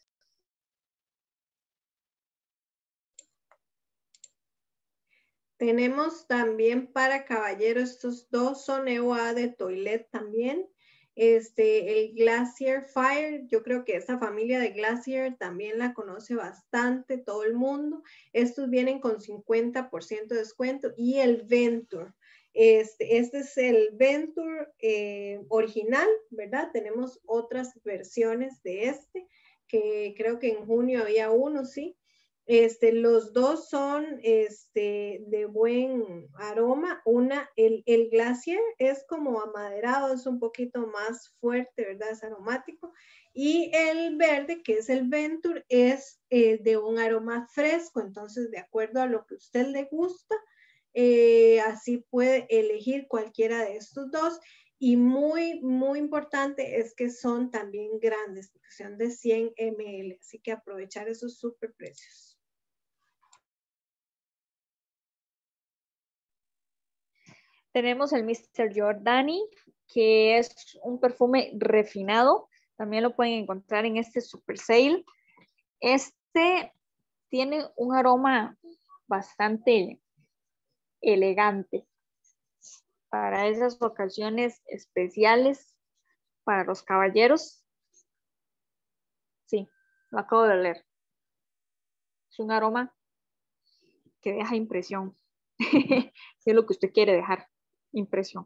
Tenemos también para caballeros, estos dos son Eau de Toilette también. Este, el Glacier Fire, yo creo que esta familia de Glacier también la conoce bastante todo el mundo. Estos vienen con cincuenta por ciento de descuento. Y el Venture, este, este es el Venture eh, original, ¿verdad? Tenemos otras versiones de este, que creo que en junio había uno, ¿sí? Este, los dos son este, de buen aroma. Una, el, el Glacier es como amaderado, es un poquito más fuerte, ¿verdad? Es aromático. Y el verde, que es el Venture, es eh, de un aroma fresco. Entonces, de acuerdo a lo que a usted le gusta, eh, así puede elegir cualquiera de estos dos. Y muy, muy importante es que son también grandes, porque son de cien mililitros. Así que aprovechar esos super precios.
Tenemos el mister Giordani, que es un perfume refinado. También lo pueden encontrar en este super sale. Este tiene un aroma bastante elegante para esas ocasiones especiales para los caballeros. Sí, lo acabo de leer. Es un aroma que deja impresión. Si es lo que usted quiere dejar, impresión.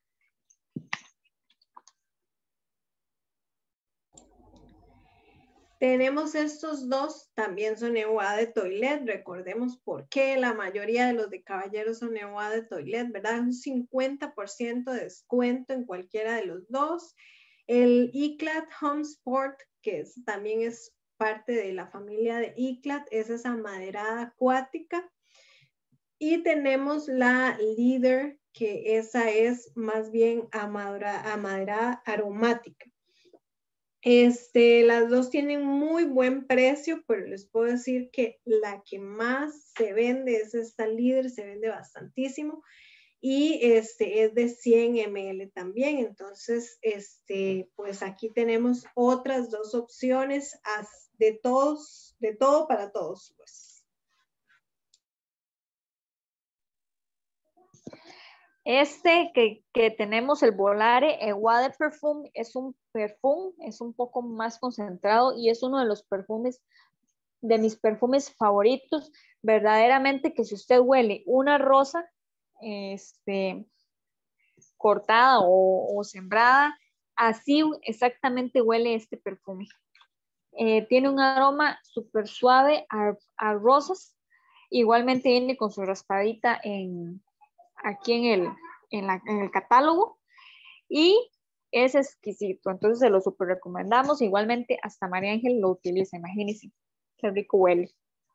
Tenemos estos dos, también son Eau de Toilette. Recordemos por qué la mayoría de los de caballeros son Eau de Toilette, ¿verdad? Un cincuenta por ciento de descuento en cualquiera de los dos. El Iclat Home Sport, que es, también es parte de la familia de Iclat, es esa maderada acuática. Y tenemos la Leader, que esa es más bien amaderada, amaderada aromática. Este, las dos tienen muy buen precio, pero les puedo decir que la que más se vende es esta Líder, se vende bastantísimo. y este es de cien mililitros también. Entonces, este, pues aquí tenemos otras dos opciones de todos, de todo para todos, pues.
Este que, que tenemos, el Volare Eau de Perfume, es un perfume, es un poco más concentrado y es uno de los perfumes, de mis perfumes favoritos. Verdaderamente que si usted huele una rosa, este, cortada o, o sembrada, así exactamente huele este perfume. Eh, tiene un aroma súper suave a, a rosas. Igualmente viene con su raspadita en, aquí en el, en, la, en el catálogo y es exquisito. Entonces se lo súper recomendamos. Igualmente hasta María Ángel lo utiliza, imagínense qué rico huele.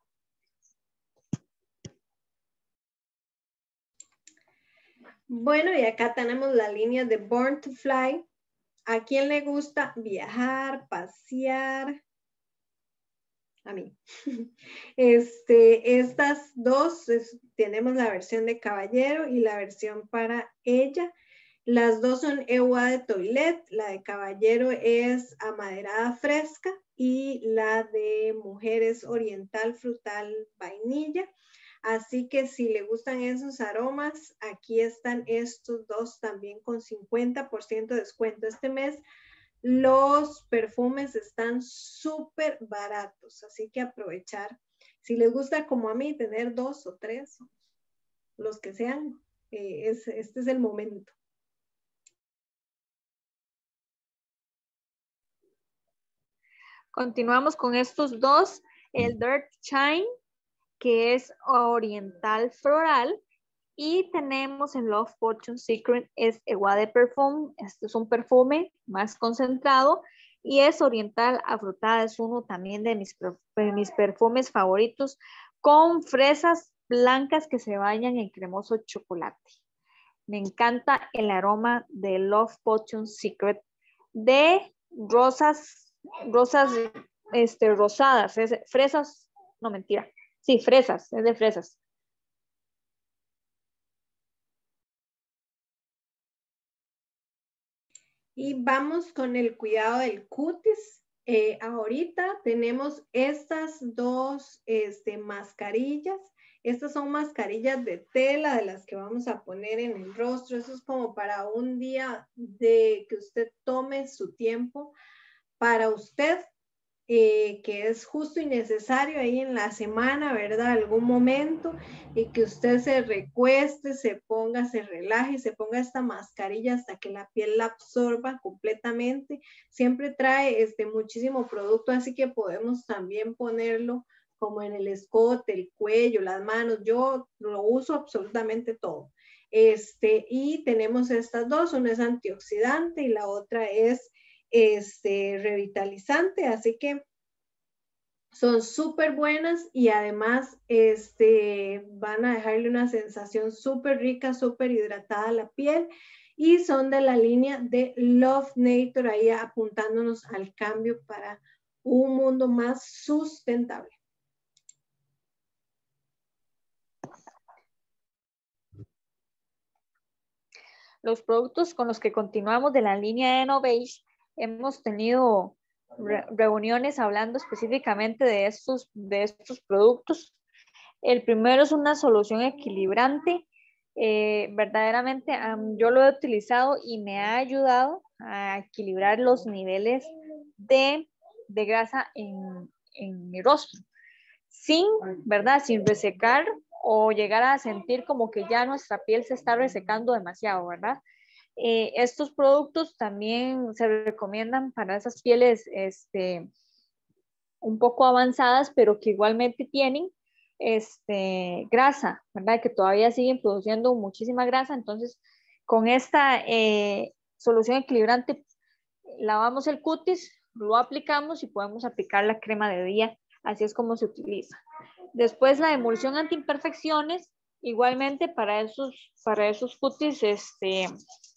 Bueno, y acá tenemos la línea de Born to Fly. ¿A quién le gusta viajar, pasear? A mí. Este, estas dos, es, tenemos la versión de caballero y la versión para ella. Las dos son Eau de Toilette. La de caballero es amaderada fresca y la de mujer es oriental frutal vainilla. Así que si le gustan esos aromas, aquí están estos dos también con cincuenta por ciento de descuento este mes. Los perfumes están súper baratos, así que aprovechar. Si les gusta como a mí tener dos o tres, los que sean, eh, es, este es el momento.
Continuamos con estos dos, el Dirt Shine, que es oriental floral, y tenemos el Love Potion Secret, es Eau de Perfume. Este es un perfume más concentrado y es oriental afrutada, es uno también de mis, de mis perfumes favoritos, con fresas blancas que se bañan en cremoso chocolate. Me encanta el aroma de Love Potion Secret de rosas, rosas este, rosadas, es, fresas, no mentira, sí, fresas, es de fresas.
Y vamos con el cuidado del cutis. Eh, ahorita tenemos estas dos este, mascarillas. Estas son mascarillas de tela de las que vamos a poner en el rostro. Eso es como para un día de que usted tome su tiempo para usted, eh, que es justo y necesario ahí en la semana, ¿verdad? Algún momento, y que usted se recueste, se ponga, se relaje, se ponga esta mascarilla hasta que la piel la absorba completamente. Siempre trae este, muchísimo producto, así que podemos también ponerlo como en el escote, el cuello, las manos. Yo lo uso absolutamente todo. Este, y tenemos estas dos, una es antioxidante y la otra es este, revitalizante, así que son súper buenas y además este, van a dejarle una sensación súper rica, súper hidratada a la piel y son de la línea de Love Nature, ahí apuntándonos al cambio para un mundo más sustentable.
Los productos con los que continuamos de la línea de Novage, hemos tenido re reuniones hablando específicamente de estos, de estos productos. El primero es una solución equilibrante. Eh, verdaderamente um, yo lo he utilizado y me ha ayudado a equilibrar los niveles de, de grasa en, en mi rostro, sin, ¿verdad? Sin resecar o llegar a sentir como que ya nuestra piel se está resecando demasiado, ¿verdad? Eh, estos productos también se recomiendan para esas pieles este, un poco avanzadas, pero que igualmente tienen este, grasa, ¿verdad? Que todavía siguen produciendo muchísima grasa. Entonces, con esta eh, solución equilibrante, lavamos el cutis, lo aplicamos y podemos aplicar la crema de día. Así es como se utiliza. Después, la emulsión antiimperfecciones, igualmente para esos, para esos cutis, este,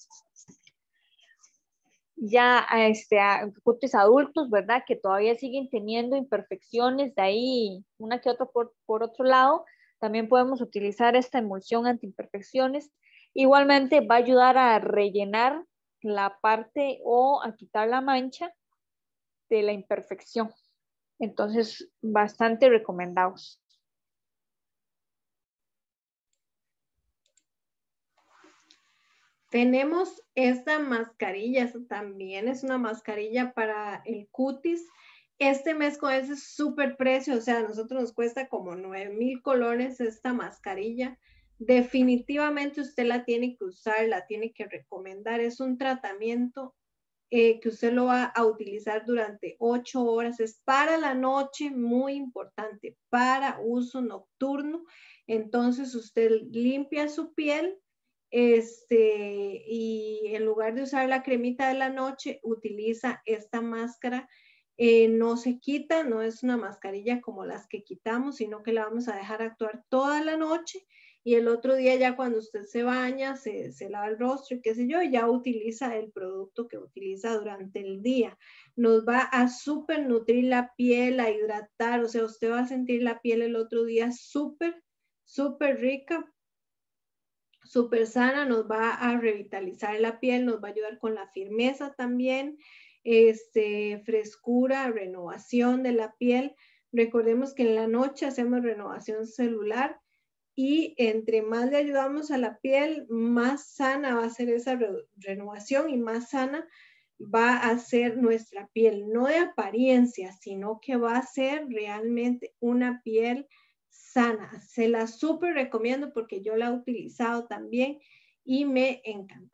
ya este, a cutis adultos, ¿verdad? Que todavía siguen teniendo imperfecciones, de ahí una que otra por, por otro lado. También podemos utilizar esta emulsión antiimperfecciones Igualmente va a ayudar a rellenar la parte o a quitar la mancha de la imperfección. Entonces, bastante recomendados.
Tenemos esta mascarilla, esta también es una mascarilla para el cutis. Este mes con ese súper precio, o sea, a nosotros nos cuesta como nueve mil colones esta mascarilla. Definitivamente usted la tiene que usar, la tiene que recomendar. Es un tratamiento eh, que usted lo va a utilizar durante ocho horas. Es para la noche, muy importante, para uso nocturno. Entonces usted limpia su piel este, y en lugar de usar la cremita de la noche, utiliza esta máscara. Eh, no se quita, no es una mascarilla como las que quitamos, sino que la vamos a dejar actuar toda la noche y el otro día ya cuando usted se baña, se, se lava el rostro y qué sé yo, ya utiliza el producto que utiliza durante el día. Nos va a súper nutrir la piel, a hidratar, o sea, usted va a sentir la piel el otro día súper, súper rica, súper sana, nos va a revitalizar la piel, nos va a ayudar con la firmeza también, este, frescura, renovación de la piel. Recordemos que en la noche hacemos renovación celular y entre más le ayudamos a la piel, más sana va a ser esa re renovación y más sana va a ser nuestra piel, no de apariencia, sino que va a ser realmente una piel sana. Se la súper recomiendo porque yo la he utilizado también y me encanta.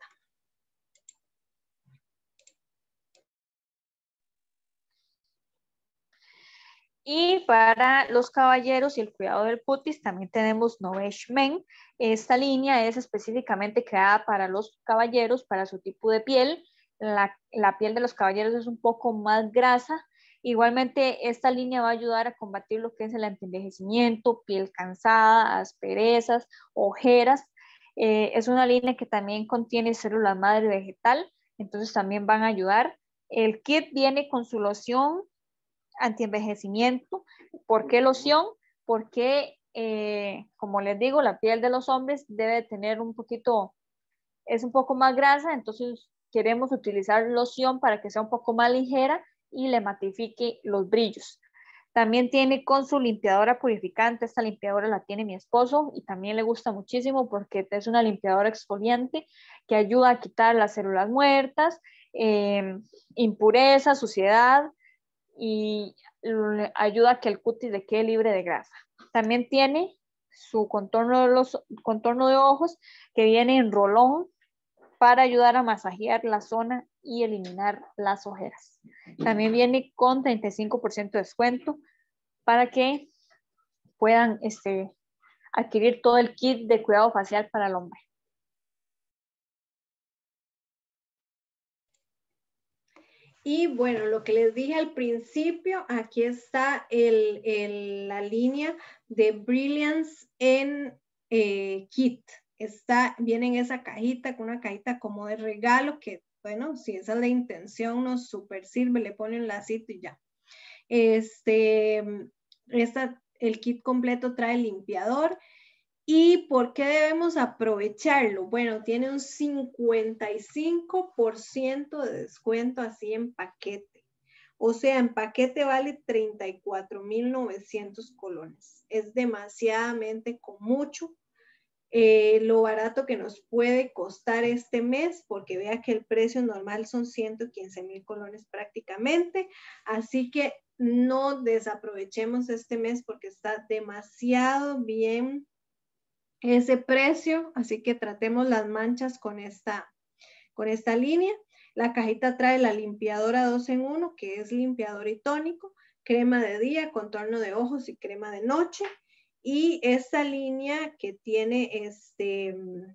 Y para los caballeros y el cuidado del cutis también tenemos Novesh Men. Esta línea es específicamente creada para los caballeros, para su tipo de piel. La, la piel de los caballeros es un poco más grasa. Igualmente, esta línea va a ayudar a combatir lo que es el antienvejecimiento, piel cansada, asperezas, ojeras. Eh, es una línea que también contiene células madre vegetal, entonces también van a ayudar. El kit viene con su loción antienvejecimiento. ¿Por qué loción? Porque, eh, como les digo, la piel de los hombres debe tener un poquito, es un poco más grasa, entonces queremos utilizar loción para que sea un poco más ligera y le matifique los brillos. También tiene con su limpiadora purificante. Esta limpiadora la tiene mi esposo y también le gusta muchísimo porque es una limpiadora exfoliante que ayuda a quitar las células muertas, eh, impurezas, suciedad, y ayuda a que el cutis le quede libre de grasa. También tiene su contorno de, los, contorno de ojos que viene en rolón para ayudar a masajear la zona y eliminar las ojeras. También viene con treinta y cinco por ciento de descuento para que puedan este, adquirir todo el kit de cuidado facial para el hombre.
Y bueno, lo que les dije al principio, aquí está el, el, la línea de Brilliance en eh, kit. Está, viene en esa cajita, con una cajita como de regalo, que bueno, si esa es la intención, nos super sirve, le pone un lacito y ya. Este, esta, el kit completo trae limpiador. ¿Y por qué debemos aprovecharlo? Bueno, tiene un cincuenta y cinco por ciento de descuento así en paquete. O sea, en paquete vale treinta y cuatro mil novecientos colones. Es demasiadamente con mucho. Eh, lo barato que nos puede costar este mes, porque vea que el precio normal son ciento quince mil colones prácticamente. Así que no desaprovechemos este mes porque está demasiado bien ese precio, así que tratemos las manchas con esta, con esta línea. La cajita trae la limpiadora dos en uno, que es limpiador y tónico, crema de día, contorno de ojos y crema de noche. Y esta línea que tiene este,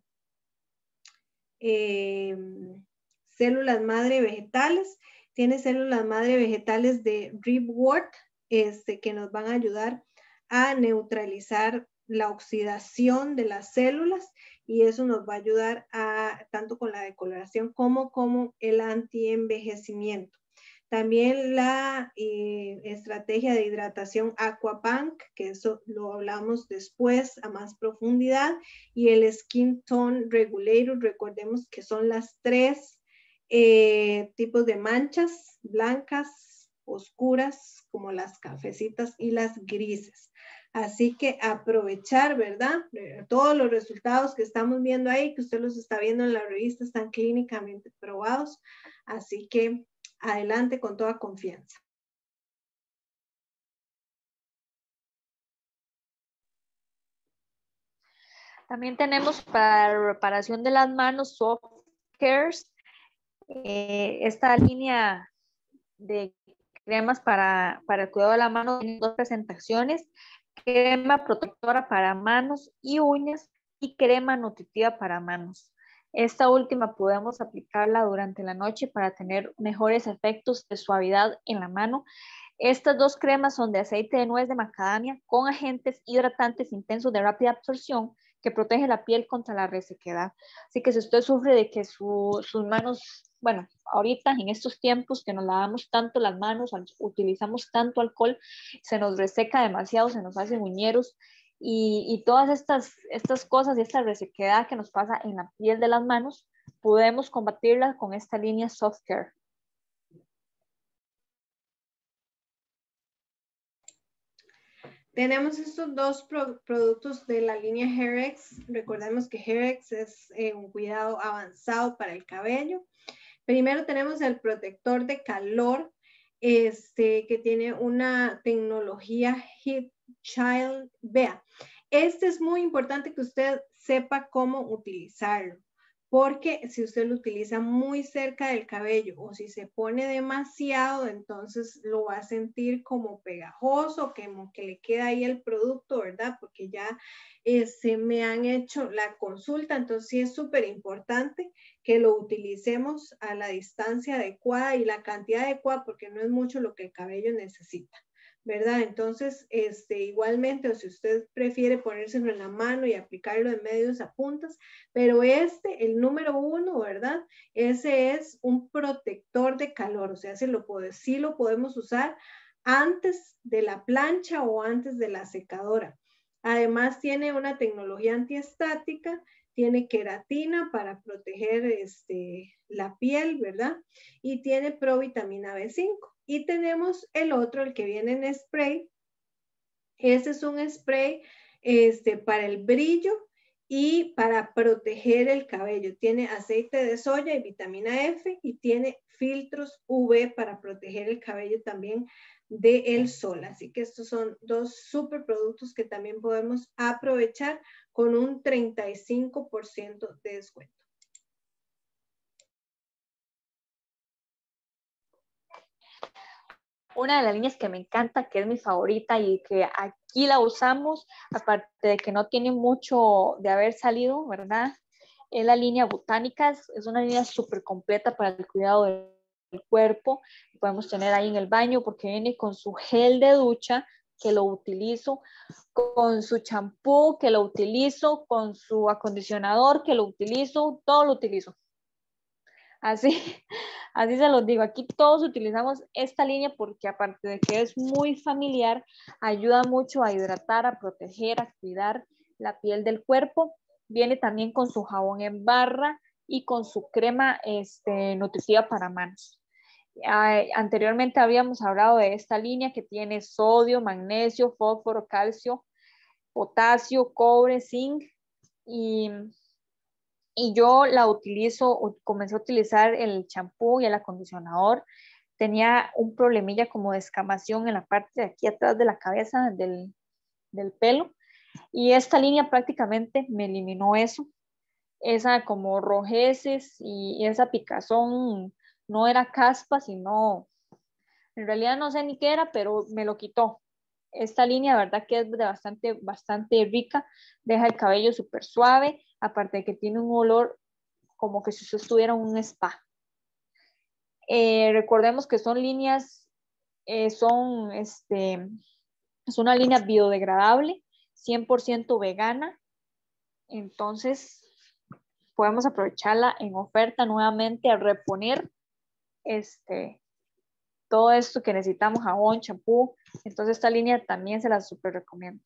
eh, células madre vegetales, tiene células madre vegetales de Ripwort, este, que nos van a ayudar a neutralizar la oxidación de las células y eso nos va a ayudar a tanto con la decoloración como, como el antienvejecimiento. También la eh, estrategia de hidratación Aquabank, que eso lo hablamos después a más profundidad, y el Skin Tone Regulator, recordemos que son las tres eh, tipos de manchas, blancas, oscuras, como las cafecitas y las grises. Así que aprovechar, ¿verdad? Todos los resultados que estamos viendo ahí, que usted los está viendo en la revista, están clínicamente probados. Así que adelante con toda confianza.
También tenemos para la reparación de las manos Soft Cares. Eh, esta línea de cremas para, para el cuidado de la mano tiene dos presentaciones: crema protectora para manos y uñas y crema nutritiva para manos. Esta última podemos aplicarla durante la noche para tener mejores efectos de suavidad en la mano. Estas dos cremas son de aceite de nuez de macadamia con agentes hidratantes intensos de rápida absorción que protege la piel contra la resequedad. Así que si usted sufre de que su, sus manos, bueno, ahorita en estos tiempos que nos lavamos tanto las manos, utilizamos tanto alcohol, se nos reseca demasiado, se nos hacen uñeros y, y todas estas, estas cosas y esta resequedad que nos pasa en la piel de las manos, podemos combatirla con esta línea Soft Care.
Tenemos estos dos pro productos de la línea Hairex. Recordemos que Hairex es eh, un cuidado avanzado para el cabello. Primero tenemos el protector de calor, este, que tiene una tecnología Heat Child. Vea, este es muy importante que usted sepa cómo utilizarlo, porque si usted lo utiliza muy cerca del cabello o si se pone demasiado, entonces lo va a sentir como pegajoso, como que le queda ahí el producto, ¿verdad? Porque ya eh, se me han hecho la consulta, entonces sí es súper importante que lo utilicemos a la distancia adecuada y la cantidad adecuada, porque no es mucho lo que el cabello necesita, ¿verdad? Entonces, este, igualmente, o si usted prefiere ponérselo en la mano y aplicarlo en medios a puntas, pero este, el número uno, ¿verdad? Ese es un protector de calor, o sea, se lo puede, sí lo podemos usar antes de la plancha o antes de la secadora. Además, tiene una tecnología antiestática, tiene queratina para proteger este, la piel, ¿verdad? Y tiene provitamina B cinco. Y tenemos el otro, el que viene en spray. Este es un spray este, para el brillo y para proteger el cabello. Tiene aceite de soya y vitamina F y tiene filtros U V para proteger el cabello también del sol. Así que estos son dos super productos que también podemos aprovechar con un treinta y cinco por ciento de descuento.
Una de las líneas que me encanta, que es mi favorita y que aquí la usamos, aparte de que no tiene mucho de haber salido, ¿verdad? Es la línea Botánicas. Es una línea súper completa para el cuidado del cuerpo. Podemos tener ahí en el baño porque viene con su gel de ducha, que lo utilizo, con su champú, que lo utilizo, con su acondicionador, que lo utilizo, todo lo utilizo. Así, así se los digo, aquí todos utilizamos esta línea porque aparte de que es muy familiar, ayuda mucho a hidratar, a proteger, a cuidar la piel del cuerpo. Viene también con su jabón en barra y con su crema este, nutritiva para manos. Eh, anteriormente habíamos hablado de esta línea que tiene sodio, magnesio, fósforo, calcio, potasio, cobre, zinc y y yo la utilizo, comencé a utilizar el champú y el acondicionador. Tenía un problemilla como de escamación en la parte de aquí atrás de la cabeza, del, del pelo, y esta línea prácticamente me eliminó eso, esa como rojeces y esa picazón. No era caspa, sino, en realidad no sé ni qué era, pero me lo quitó. Esta línea, de verdad que es de bastante, bastante rica, deja el cabello súper suave, aparte de que tiene un olor como que si usted estuviera en un spa. Eh, recordemos que son líneas, eh, son, este, es una línea biodegradable, cien por ciento vegana, entonces podemos aprovecharla en oferta nuevamente al reponer este, todo esto que necesitamos, jabón, champú. Entonces esta línea también se la súper recomiendo.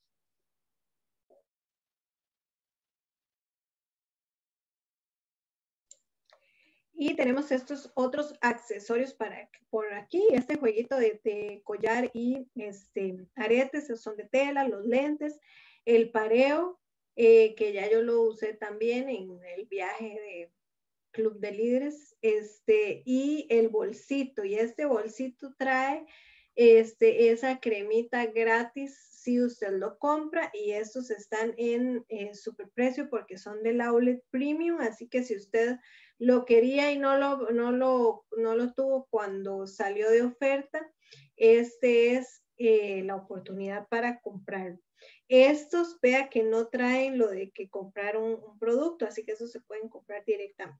Y tenemos estos otros accesorios para por aquí, este jueguito de, de collar y este, aretes, son de tela, los lentes, el pareo, eh, que ya yo lo usé también en el viaje de Club de Líderes, este, y el bolsito, y este bolsito trae este, esa cremita gratis si usted lo compra, y estos están en eh, superprecio porque son del Outlet Premium, así que si usted lo quería y no lo, no lo, no lo tuvo cuando salió de oferta, este es eh, la oportunidad para comprarlo. Estos, vea que no traen lo de que comprar un, un producto, así que esos se pueden comprar directamente.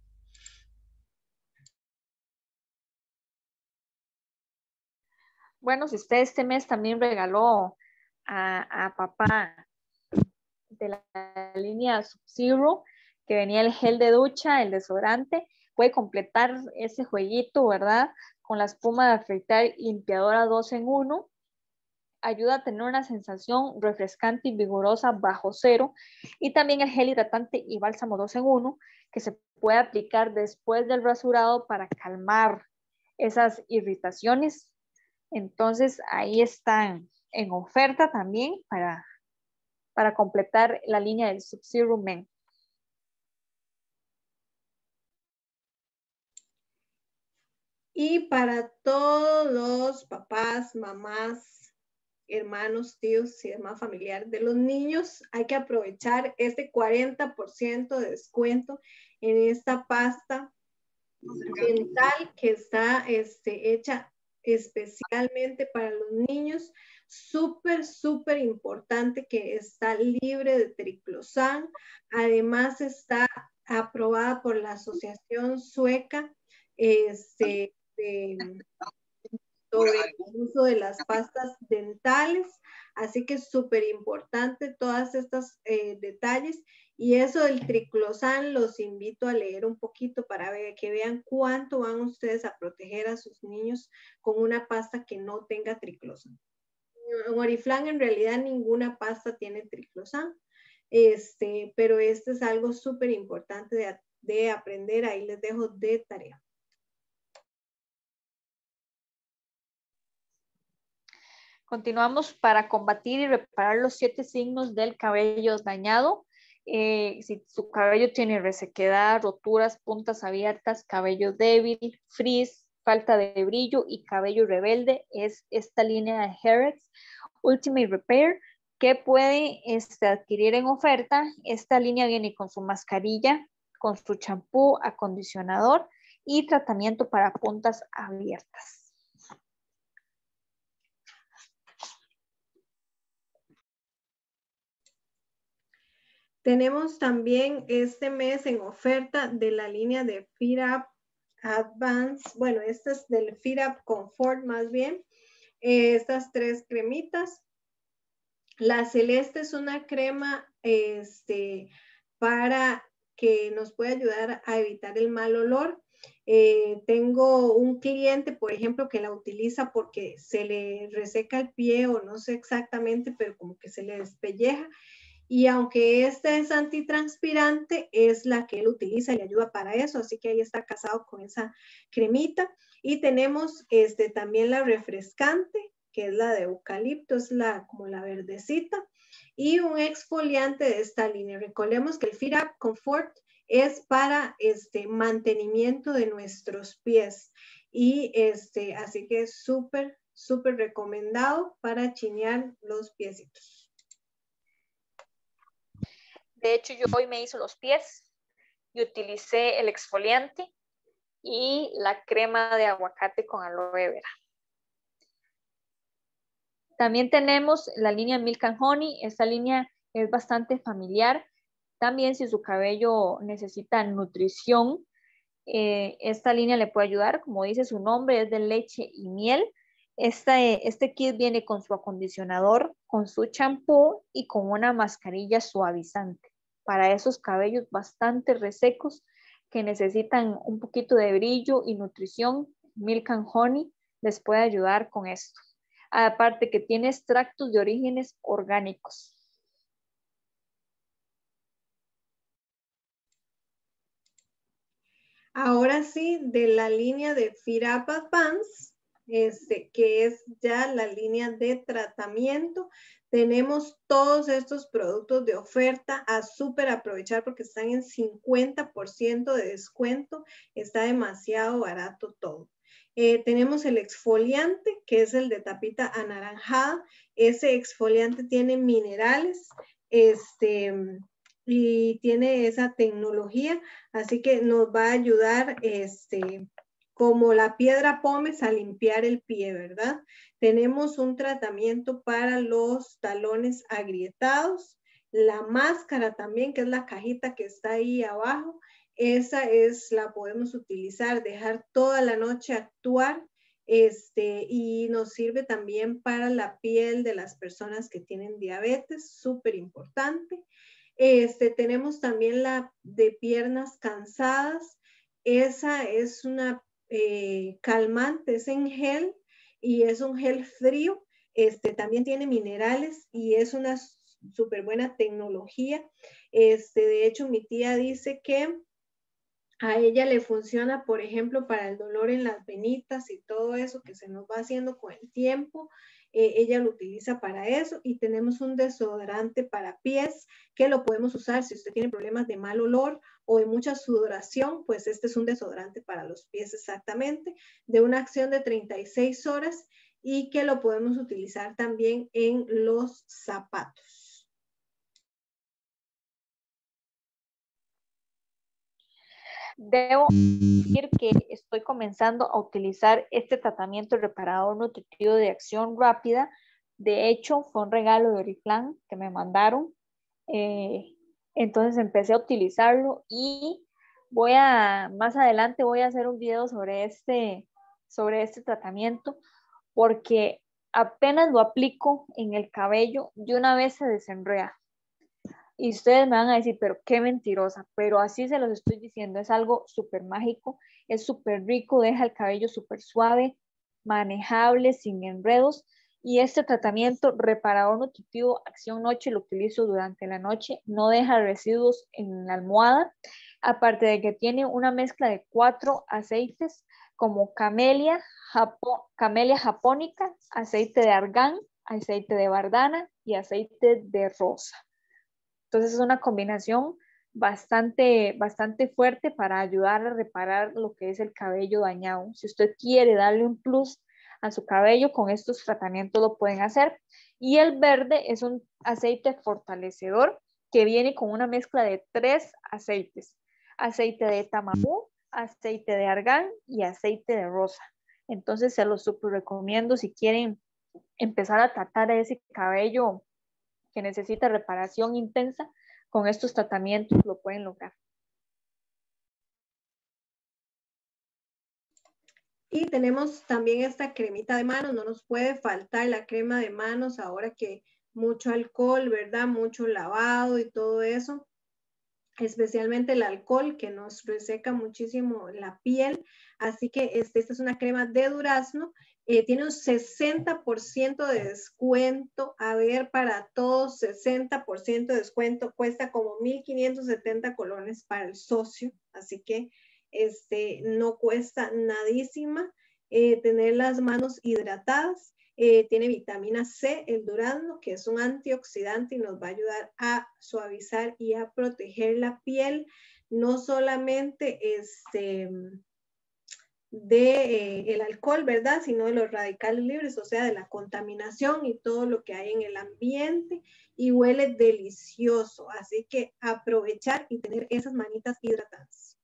Bueno, si usted este mes también regaló a, a papá de la línea Sub-Zero, que venía el gel de ducha, el desodorante, puede completar ese jueguito, ¿verdad? Con la espuma de afeitar limpiadora dos en uno. Ayuda a tener una sensación refrescante y vigorosa bajo cero. Y también el gel hidratante y bálsamo dos en uno, que se puede aplicar después del rasurado para calmar esas irritaciones. Entonces ahí están en oferta también para, para completar la línea del Sub-Zero Men.
Y para todos los papás, mamás, hermanos, tíos y demás familiares de los niños, hay que aprovechar este cuarenta por ciento de descuento en esta pasta dental que está este, hecha especialmente para los niños. Súper, súper importante que está libre de triclosan. Además está aprobada por la Asociación Sueca este, de, sobre el uso de las pastas dentales. Así que es súper importante todas estas eh, detalles. Y eso del triclosan los invito a leer un poquito para ver, que vean cuánto van ustedes a proteger a sus niños con una pasta que no tenga triclosan. En Oriflame en realidad ninguna pasta tiene triclosan, este, pero este es algo súper importante de, de aprender. Ahí les dejo de tarea.
Continuamos para combatir y reparar los siete signos del cabello dañado. Eh, si su cabello tiene resequedad, roturas, puntas abiertas, cabello débil, frizz, falta de brillo y cabello rebelde, es esta línea de Hairex Ultimate Repair que puede este, adquirir en oferta. Esta línea viene con su mascarilla, con su champú, acondicionador y tratamiento para puntas abiertas.
Tenemos también este mes en oferta de la línea de FitUp Advance. Bueno, este es del FitUp Comfort más bien. Eh, estas tres cremitas. La celeste es una crema este, para que nos puede ayudar a evitar el mal olor. Eh, tengo un cliente, por ejemplo, que la utiliza porque se le reseca el pie o no sé exactamente, pero como que se le despelleja. Y aunque esta es antitranspirante, es la que él utiliza y le ayuda para eso, así que ahí está casado con esa cremita. Y tenemos este, también la refrescante, que es la de eucalipto, es la, como la verdecita, y un exfoliante de esta línea. Recordemos que el FitUp Comfort es para este mantenimiento de nuestros pies, y este, así que es súper, súper recomendado para chinear los piecitos.
De hecho, yo hoy me hice los pies y utilicé el exfoliante y la crema de aguacate con aloe vera. También tenemos la línea Milk and Honey. Esta línea es bastante familiar. También si su cabello necesita nutrición, eh, esta línea le puede ayudar. Como dice su nombre, es de leche y miel. Esta, este kit viene con su acondicionador, con su champú y con una mascarilla suavizante para esos cabellos bastante resecos que necesitan un poquito de brillo y nutrición. Milk and Honey les puede ayudar con esto. Aparte que tiene extractos de orígenes orgánicos.
Ahora sí, de la línea de Firap Advance, este, que es ya la línea de tratamiento, tenemos todos estos productos de oferta a súper aprovechar porque están en cincuenta por ciento de descuento. Está demasiado barato todo. Eh, tenemos el exfoliante, que es el de tapita anaranjada. Ese exfoliante tiene minerales, este, y tiene esa tecnología, así que nos va a ayudar, este, como la piedra pómez, a limpiar el pie, ¿verdad? Tenemos un tratamiento para los talones agrietados, la máscara también, que es la cajita que está ahí abajo, esa es, la podemos utilizar, dejar toda la noche actuar, este, y nos sirve también para la piel de las personas que tienen diabetes, súper importante. Este, tenemos también la de piernas cansadas. Esa es una eh, calmante, es en gel y es un gel frío. Este, también tiene minerales y es una súper buena tecnología. Este, de hecho, mi tía dice que a ella le funciona, por ejemplo, para el dolor en las venitas y todo eso que se nos va haciendo con el tiempo. Eh, ella lo utiliza para eso y tenemos un desodorante para pies que lo podemos usar si usted tiene problemas de mal olor o de mucha sudoración, pues este es un desodorante para los pies exactamente, de una acción de treinta y seis horas y que lo podemos utilizar también en los zapatos.
Debo decir que estoy comenzando a utilizar este tratamiento reparador nutritivo de acción rápida. De hecho, fue un regalo de Oriflame que me mandaron. Eh, entonces empecé a utilizarlo y voy a, más adelante voy a hacer un video sobre este, sobre este tratamiento porque apenas lo aplico en el cabello, de una vez se desenreda. Y ustedes me van a decir, pero qué mentirosa, pero así se los estoy diciendo, es algo súper mágico, es súper rico, deja el cabello súper suave, manejable, sin enredos. Y este tratamiento reparador nutritivo Acción Noche lo utilizo durante la noche, no deja residuos en la almohada, aparte de que tiene una mezcla de cuatro aceites como camelia, japo, camelia japónica, aceite de argán, aceite de bardana y aceite de rosa. Entonces es una combinación bastante, bastante fuerte para ayudar a reparar lo que es el cabello dañado. Si usted quiere darle un plus a su cabello, con estos tratamientos lo pueden hacer. Y el verde es un aceite fortalecedor que viene con una mezcla de tres aceites. Aceite de tamapú, aceite de argán y aceite de rosa. Entonces se los súper recomiendo si quieren empezar a tratar ese cabello que necesita reparación intensa, con estos tratamientos lo pueden lograr.
Y tenemos también esta cremita de manos, no nos puede faltar la crema de manos ahora que mucho alcohol, ¿verdad? Mucho lavado y todo eso, especialmente el alcohol que nos reseca muchísimo la piel. Así que este, esta es una crema de durazno. Eh, tiene un sesenta por ciento de descuento. A ver, para todos, sesenta por ciento de descuento. Cuesta como mil quinientos setenta colones para el socio. Así que este, no cuesta nadísima. Eh, tener las manos hidratadas. Eh, tiene vitamina C, el durazno, que es un antioxidante y nos va a ayudar a suavizar y a proteger la piel, no solamente este, de eh, el alcohol, ¿verdad? Sino de los radicales libres, o sea, de la contaminación y todo lo que hay en el ambiente, y huele delicioso, así que aprovechar y tener esas manitas hidratadas.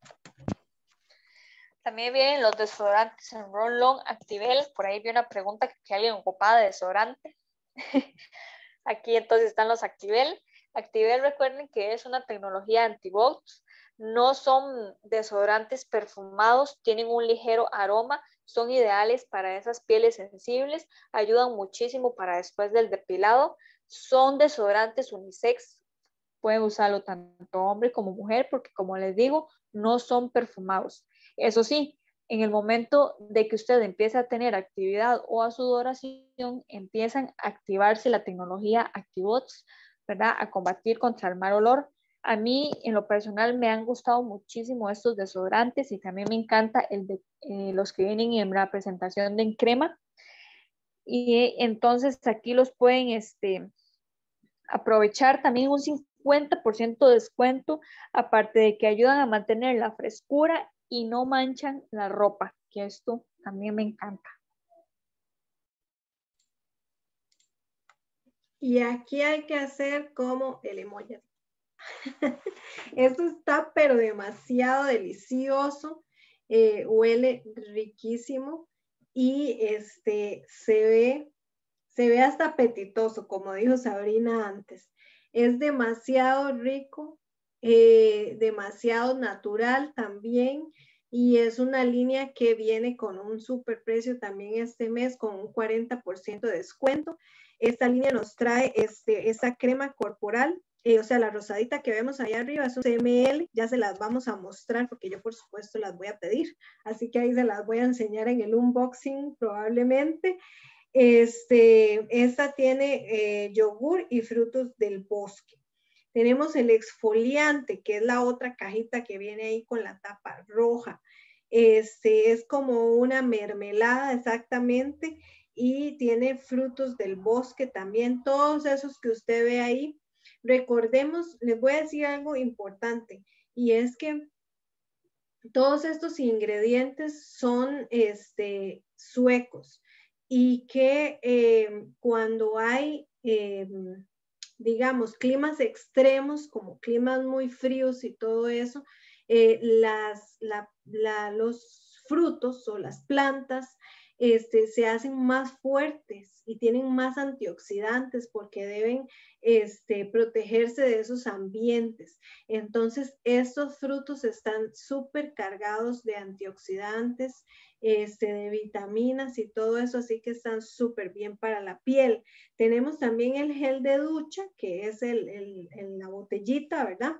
También vienen los desodorantes en Roll-On Activel. Por ahí vi una pregunta que alguien ocupaba de desodorante. Aquí entonces están los Activel. Activel, recuerden que es una tecnología anti-box. No son desodorantes perfumados, tienen un ligero aroma, son ideales para esas pieles sensibles, ayudan muchísimo para después del depilado. Son desodorantes unisex, pueden usarlo tanto hombre como mujer, porque como les digo, no son perfumados. Eso sí, En el momento de que usted empiece a tener actividad o a sudoración, empiezan a activarse la tecnología ActiVots, ¿verdad? A combatir contra el mal olor. A mí, en lo personal, me han gustado muchísimo estos desodorantes y también me encanta el de, eh, los que vienen en la presentación de en crema. Y entonces aquí los pueden este, aprovechar también un cincuenta por ciento de descuento, aparte de que ayudan a mantener la frescura y no manchan la ropa, que esto también me encanta.
Y aquí hay que hacer como el emoji. Esto está pero demasiado delicioso, eh, huele riquísimo y este, se ve, se ve hasta apetitoso, como dijo Sabrina antes. Es demasiado rico, eh, demasiado natural también, y es una línea que viene con un super precio también este mes, con un cuarenta por ciento de descuento. Esta línea nos trae este, esta crema corporal, eh, o sea, la rosadita que vemos ahí arriba es un C M L, ya se las vamos a mostrar porque yo por supuesto las voy a pedir, así que ahí se las voy a enseñar en el unboxing probablemente. Este, esta tiene eh, yogur y frutos del bosque. Tenemos el exfoliante, que es la otra cajita que viene ahí con la tapa roja. Este es como una mermelada exactamente y tiene frutos del bosque también, todos esos que usted ve ahí. Recordemos, les voy a decir algo importante y es que todos estos ingredientes son este, suecos y que eh, cuando hay, eh, digamos, climas extremos, como climas muy fríos y todo eso, eh, las, la, la, los frutos o las plantas este, se hacen más fuertes y tienen más antioxidantes porque deben este, protegerse de esos ambientes. Entonces, estos frutos están súper cargados de antioxidantes, este, de vitaminas y todo eso, así que están súper bien para la piel. Tenemos también el gel de ducha, que es el, el, el, la botellita, ¿verdad?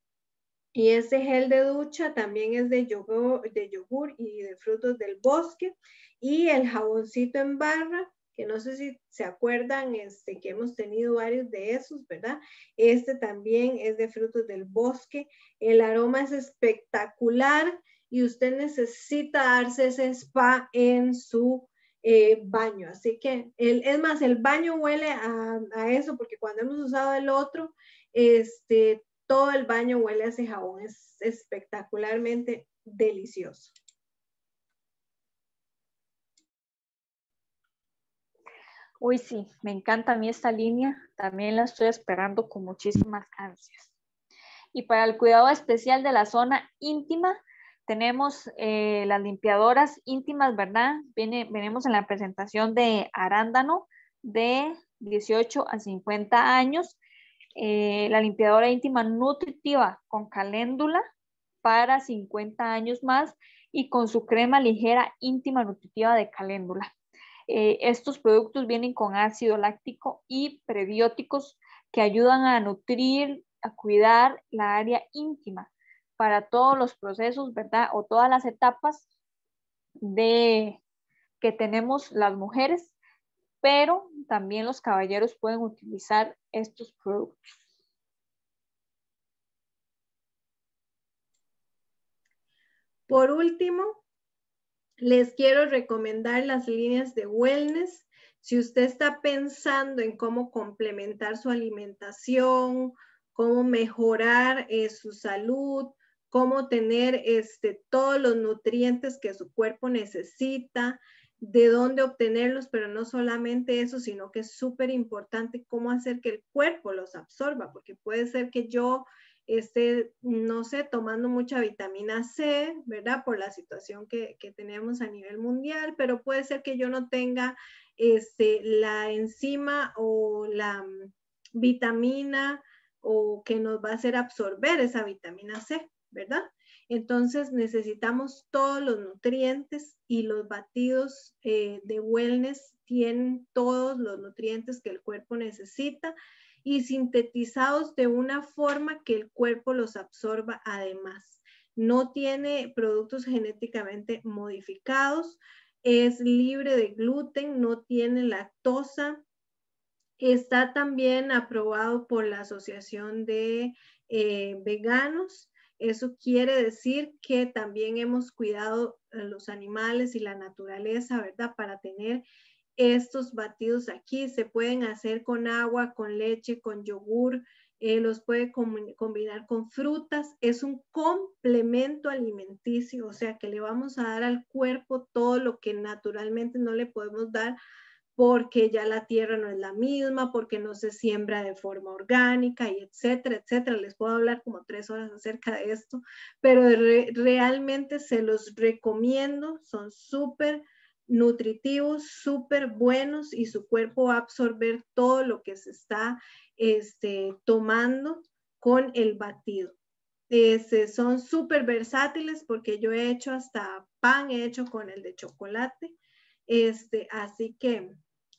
Y ese gel de ducha también es de yogur, de yogur y de frutos del bosque. Y el jaboncito en barra, que no sé si se acuerdan, este, que hemos tenido varios de esos, ¿verdad? Este también es de frutos del bosque. El aroma es espectacular y usted necesita darse ese spa en su eh, baño. Así que, el, es más, el baño huele a, a eso, porque cuando hemos usado el otro, este, todo el baño huele a ese jabón, es espectacularmente delicioso.
Uy, sí, me encanta a mí esta línea, también la estoy esperando con muchísimas ansias. Y para el cuidado especial de la zona íntima, tenemos eh, las limpiadoras íntimas, ¿verdad? Viene, venimos en la presentación de arándano de dieciocho a cincuenta años. Eh, la limpiadora íntima nutritiva con caléndula para cincuenta años más y con su crema ligera íntima nutritiva de caléndula. Eh, estos productos vienen con ácido láctico y prebióticos que ayudan a nutrir, a cuidar la área íntima para todos los procesos, ¿verdad? O todas las etapas de que tenemos las mujeres, pero también los caballeros pueden utilizar estos productos.
Por último, les quiero recomendar las líneas de wellness. Si usted está pensando en cómo complementar su alimentación, cómo mejorar eh, su salud, cómo tener este, todos los nutrientes que su cuerpo necesita, de dónde obtenerlos, pero no solamente eso, sino que es súper importante cómo hacer que el cuerpo los absorba, porque puede ser que yo esté, no sé, tomando mucha vitamina C, ¿verdad? Por la situación que, que tenemos a nivel mundial, pero puede ser que yo no tenga este, la enzima o la um, vitamina o que nos va a hacer absorber esa vitamina C, ¿verdad? Entonces necesitamos todos los nutrientes y los batidos eh, de wellness tienen todos los nutrientes que el cuerpo necesita y sintetizados de una forma que el cuerpo los absorba además. no tiene productos genéticamente modificados, es libre de gluten, no tiene lactosa, está también aprobado por la Asociación de eh, Veganos. Eso quiere decir que también hemos cuidado los animales y la naturaleza, ¿verdad? Para tener estos batidos aquí. Se pueden hacer con agua, con leche, con yogur, eh, los puede com- combinar con frutas. Es un complemento alimenticio, o sea que le vamos a dar al cuerpo todo lo que naturalmente no le podemos dar porque ya la tierra no es la misma, porque no se siembra de forma orgánica y etcétera, etcétera. Les puedo hablar como tres horas acerca de esto, pero re realmente se los recomiendo, son súper nutritivos, súper buenos y su cuerpo va a absorber todo lo que se está este, tomando con el batido. Este, son súper versátiles porque yo he hecho hasta pan, he hecho con el de chocolate. Este, así que,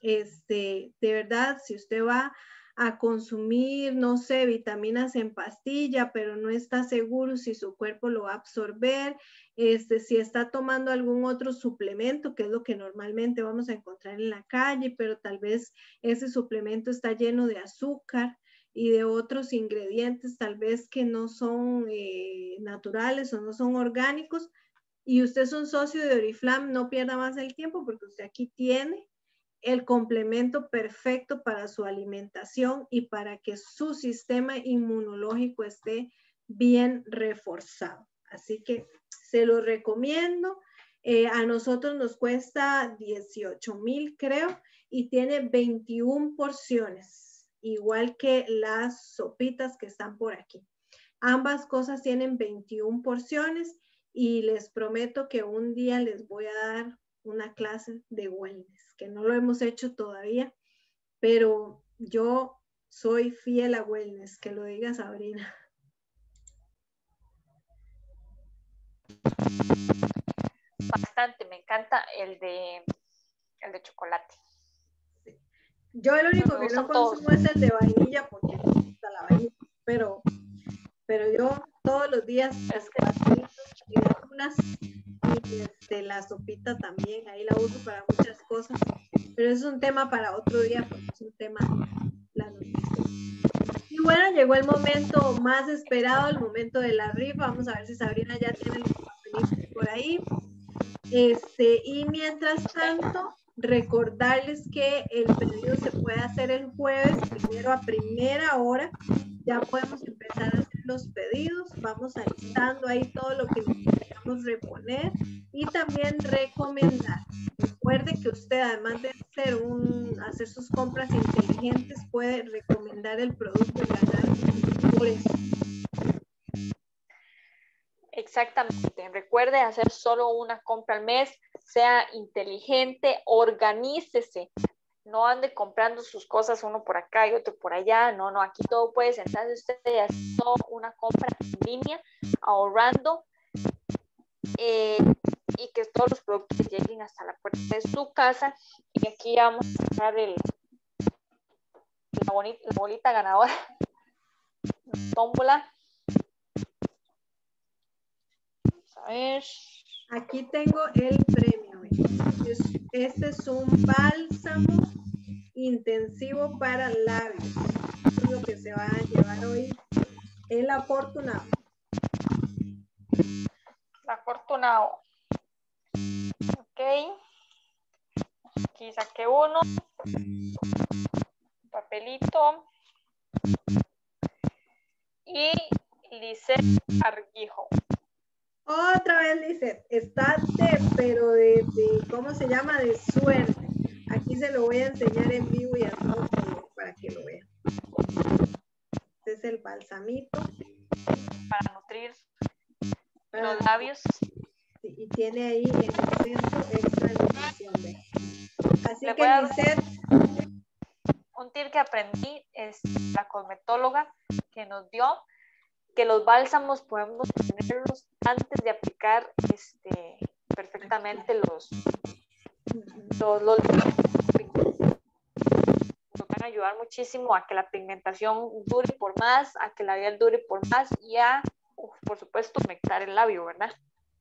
este, de verdad, si usted va a consumir, no sé, vitaminas en pastilla, pero no está seguro si su cuerpo lo va a absorber, este, si está tomando algún otro suplemento, que es lo que normalmente vamos a encontrar en la calle, pero tal vez ese suplemento está lleno de azúcar y de otros ingredientes tal vez que no son eh, naturales o no son orgánicos, y usted es un socio de Oriflame, no pierda más el tiempo porque usted aquí tiene el complemento perfecto para su alimentación y para que su sistema inmunológico esté bien reforzado. Así que se lo recomiendo. Eh, a nosotros nos cuesta dieciocho mil, creo, y tiene veintiuna porciones, igual que las sopitas que están por aquí. Ambas cosas tienen veintiuna porciones y les prometo que un día les voy a dar una clase de wellness, que no lo hemos hecho todavía, pero yo soy fiel a wellness, que lo diga Sabrina.
Bastante, me encanta el de, el de chocolate.
Sí. Yo el único que no consumo todos. Es el de vainilla porque me gusta la vainilla, pero, pero yo todos los días es que y algunas y este, la sopita también, ahí la uso para muchas cosas, pero es un tema para otro día porque es un tema la nutrición. Y bueno, llegó el momento más esperado, el momento de la rifa. Vamos a ver si Sabrina ya tiene los papelitos por ahí. Este, y mientras tanto, recordarles que el pedido se puede hacer el jueves, primero a primera hora. Ya podemos empezar a hacer los pedidos. Vamos alistando ahí todo lo que necesitamos reponer y también recomendar. Recuerde que usted, además de hacer, un, hacer sus compras inteligentes, puede recomendar el producto y ganar por eso.
Exactamente. Recuerde hacer solo una compra al mes, sea inteligente, organícese. No ande comprando sus cosas uno por acá y otro por allá. No, no, aquí todo puede sentarse usted y hacer una compra en línea, ahorrando eh, y que todos los productos lleguen hasta la puerta de su casa. Y aquí vamos a sacar el, la, bonita, la bolita ganadora, la tómbola. Vamos a ver.
Aquí tengo el premio. Este es un bálsamo intensivo para labios. Esto es lo que se va a llevar hoy. El afortunado.
El afortunado. Ok. Aquí saqué uno. Un papelito. Y Lisette Arguijo.
Otra vez, Lisette. Está de, pero de, de, ¿cómo se llama? De suerte. Aquí se lo voy a enseñar en vivo y a todos para que lo vean. Este es el balsamito.
Para nutrir para los labios.
Sí, y tiene ahí en el centro extra nutrición. Así
Le
que, Lisette.
Un tip que aprendí es la cosmetóloga que nos dio que los bálsamos podemos tenerlos antes de aplicar este, perfectamente los los, los, los nos van a ayudar muchísimo a que la pigmentación dure por más, a que la piel dure por más y a uf, por supuesto, humectar el labio, ¿verdad?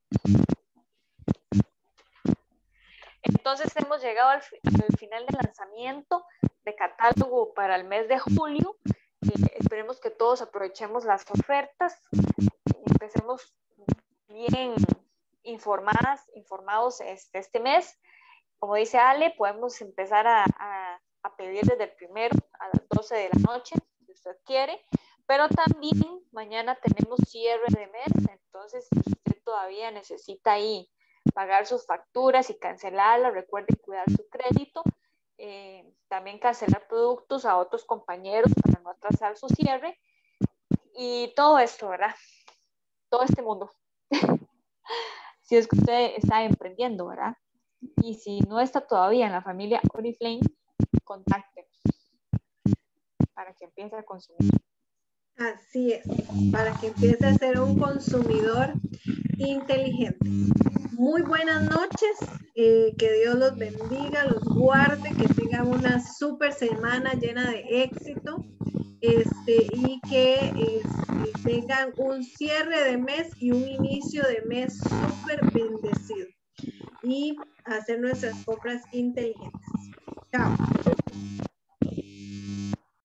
Entonces hemos llegado al, al final del lanzamiento de catálogo para el mes de julio. Eh, esperemos que todos aprovechemos las ofertas, empecemos bien informadas, informados este, este mes. Como dice Ale, podemos empezar a, a, a pedir desde el primero a las doce de la noche, si usted quiere, pero también mañana tenemos cierre de mes, entonces si usted todavía necesita ahí pagar sus facturas y cancelarlas, recuerde cuidar su crédito, eh, también cancelar productos a otros compañeros para no atrasar su cierre y todo esto, ¿verdad? Todo este mundo. Si es que usted está emprendiendo, ¿verdad? Y si no está todavía en la familia Oriflame, contáctenos para que empiece a consumir.
Así es, para que empiece a ser un consumidor inteligente. Muy buenas noches, eh, que Dios los bendiga, los guarde, que tengan una súper semana llena de éxito, este, y que este, tengan un cierre de mes y un inicio de mes súper bendecido. Y hacer nuestras compras inteligentes. Chao.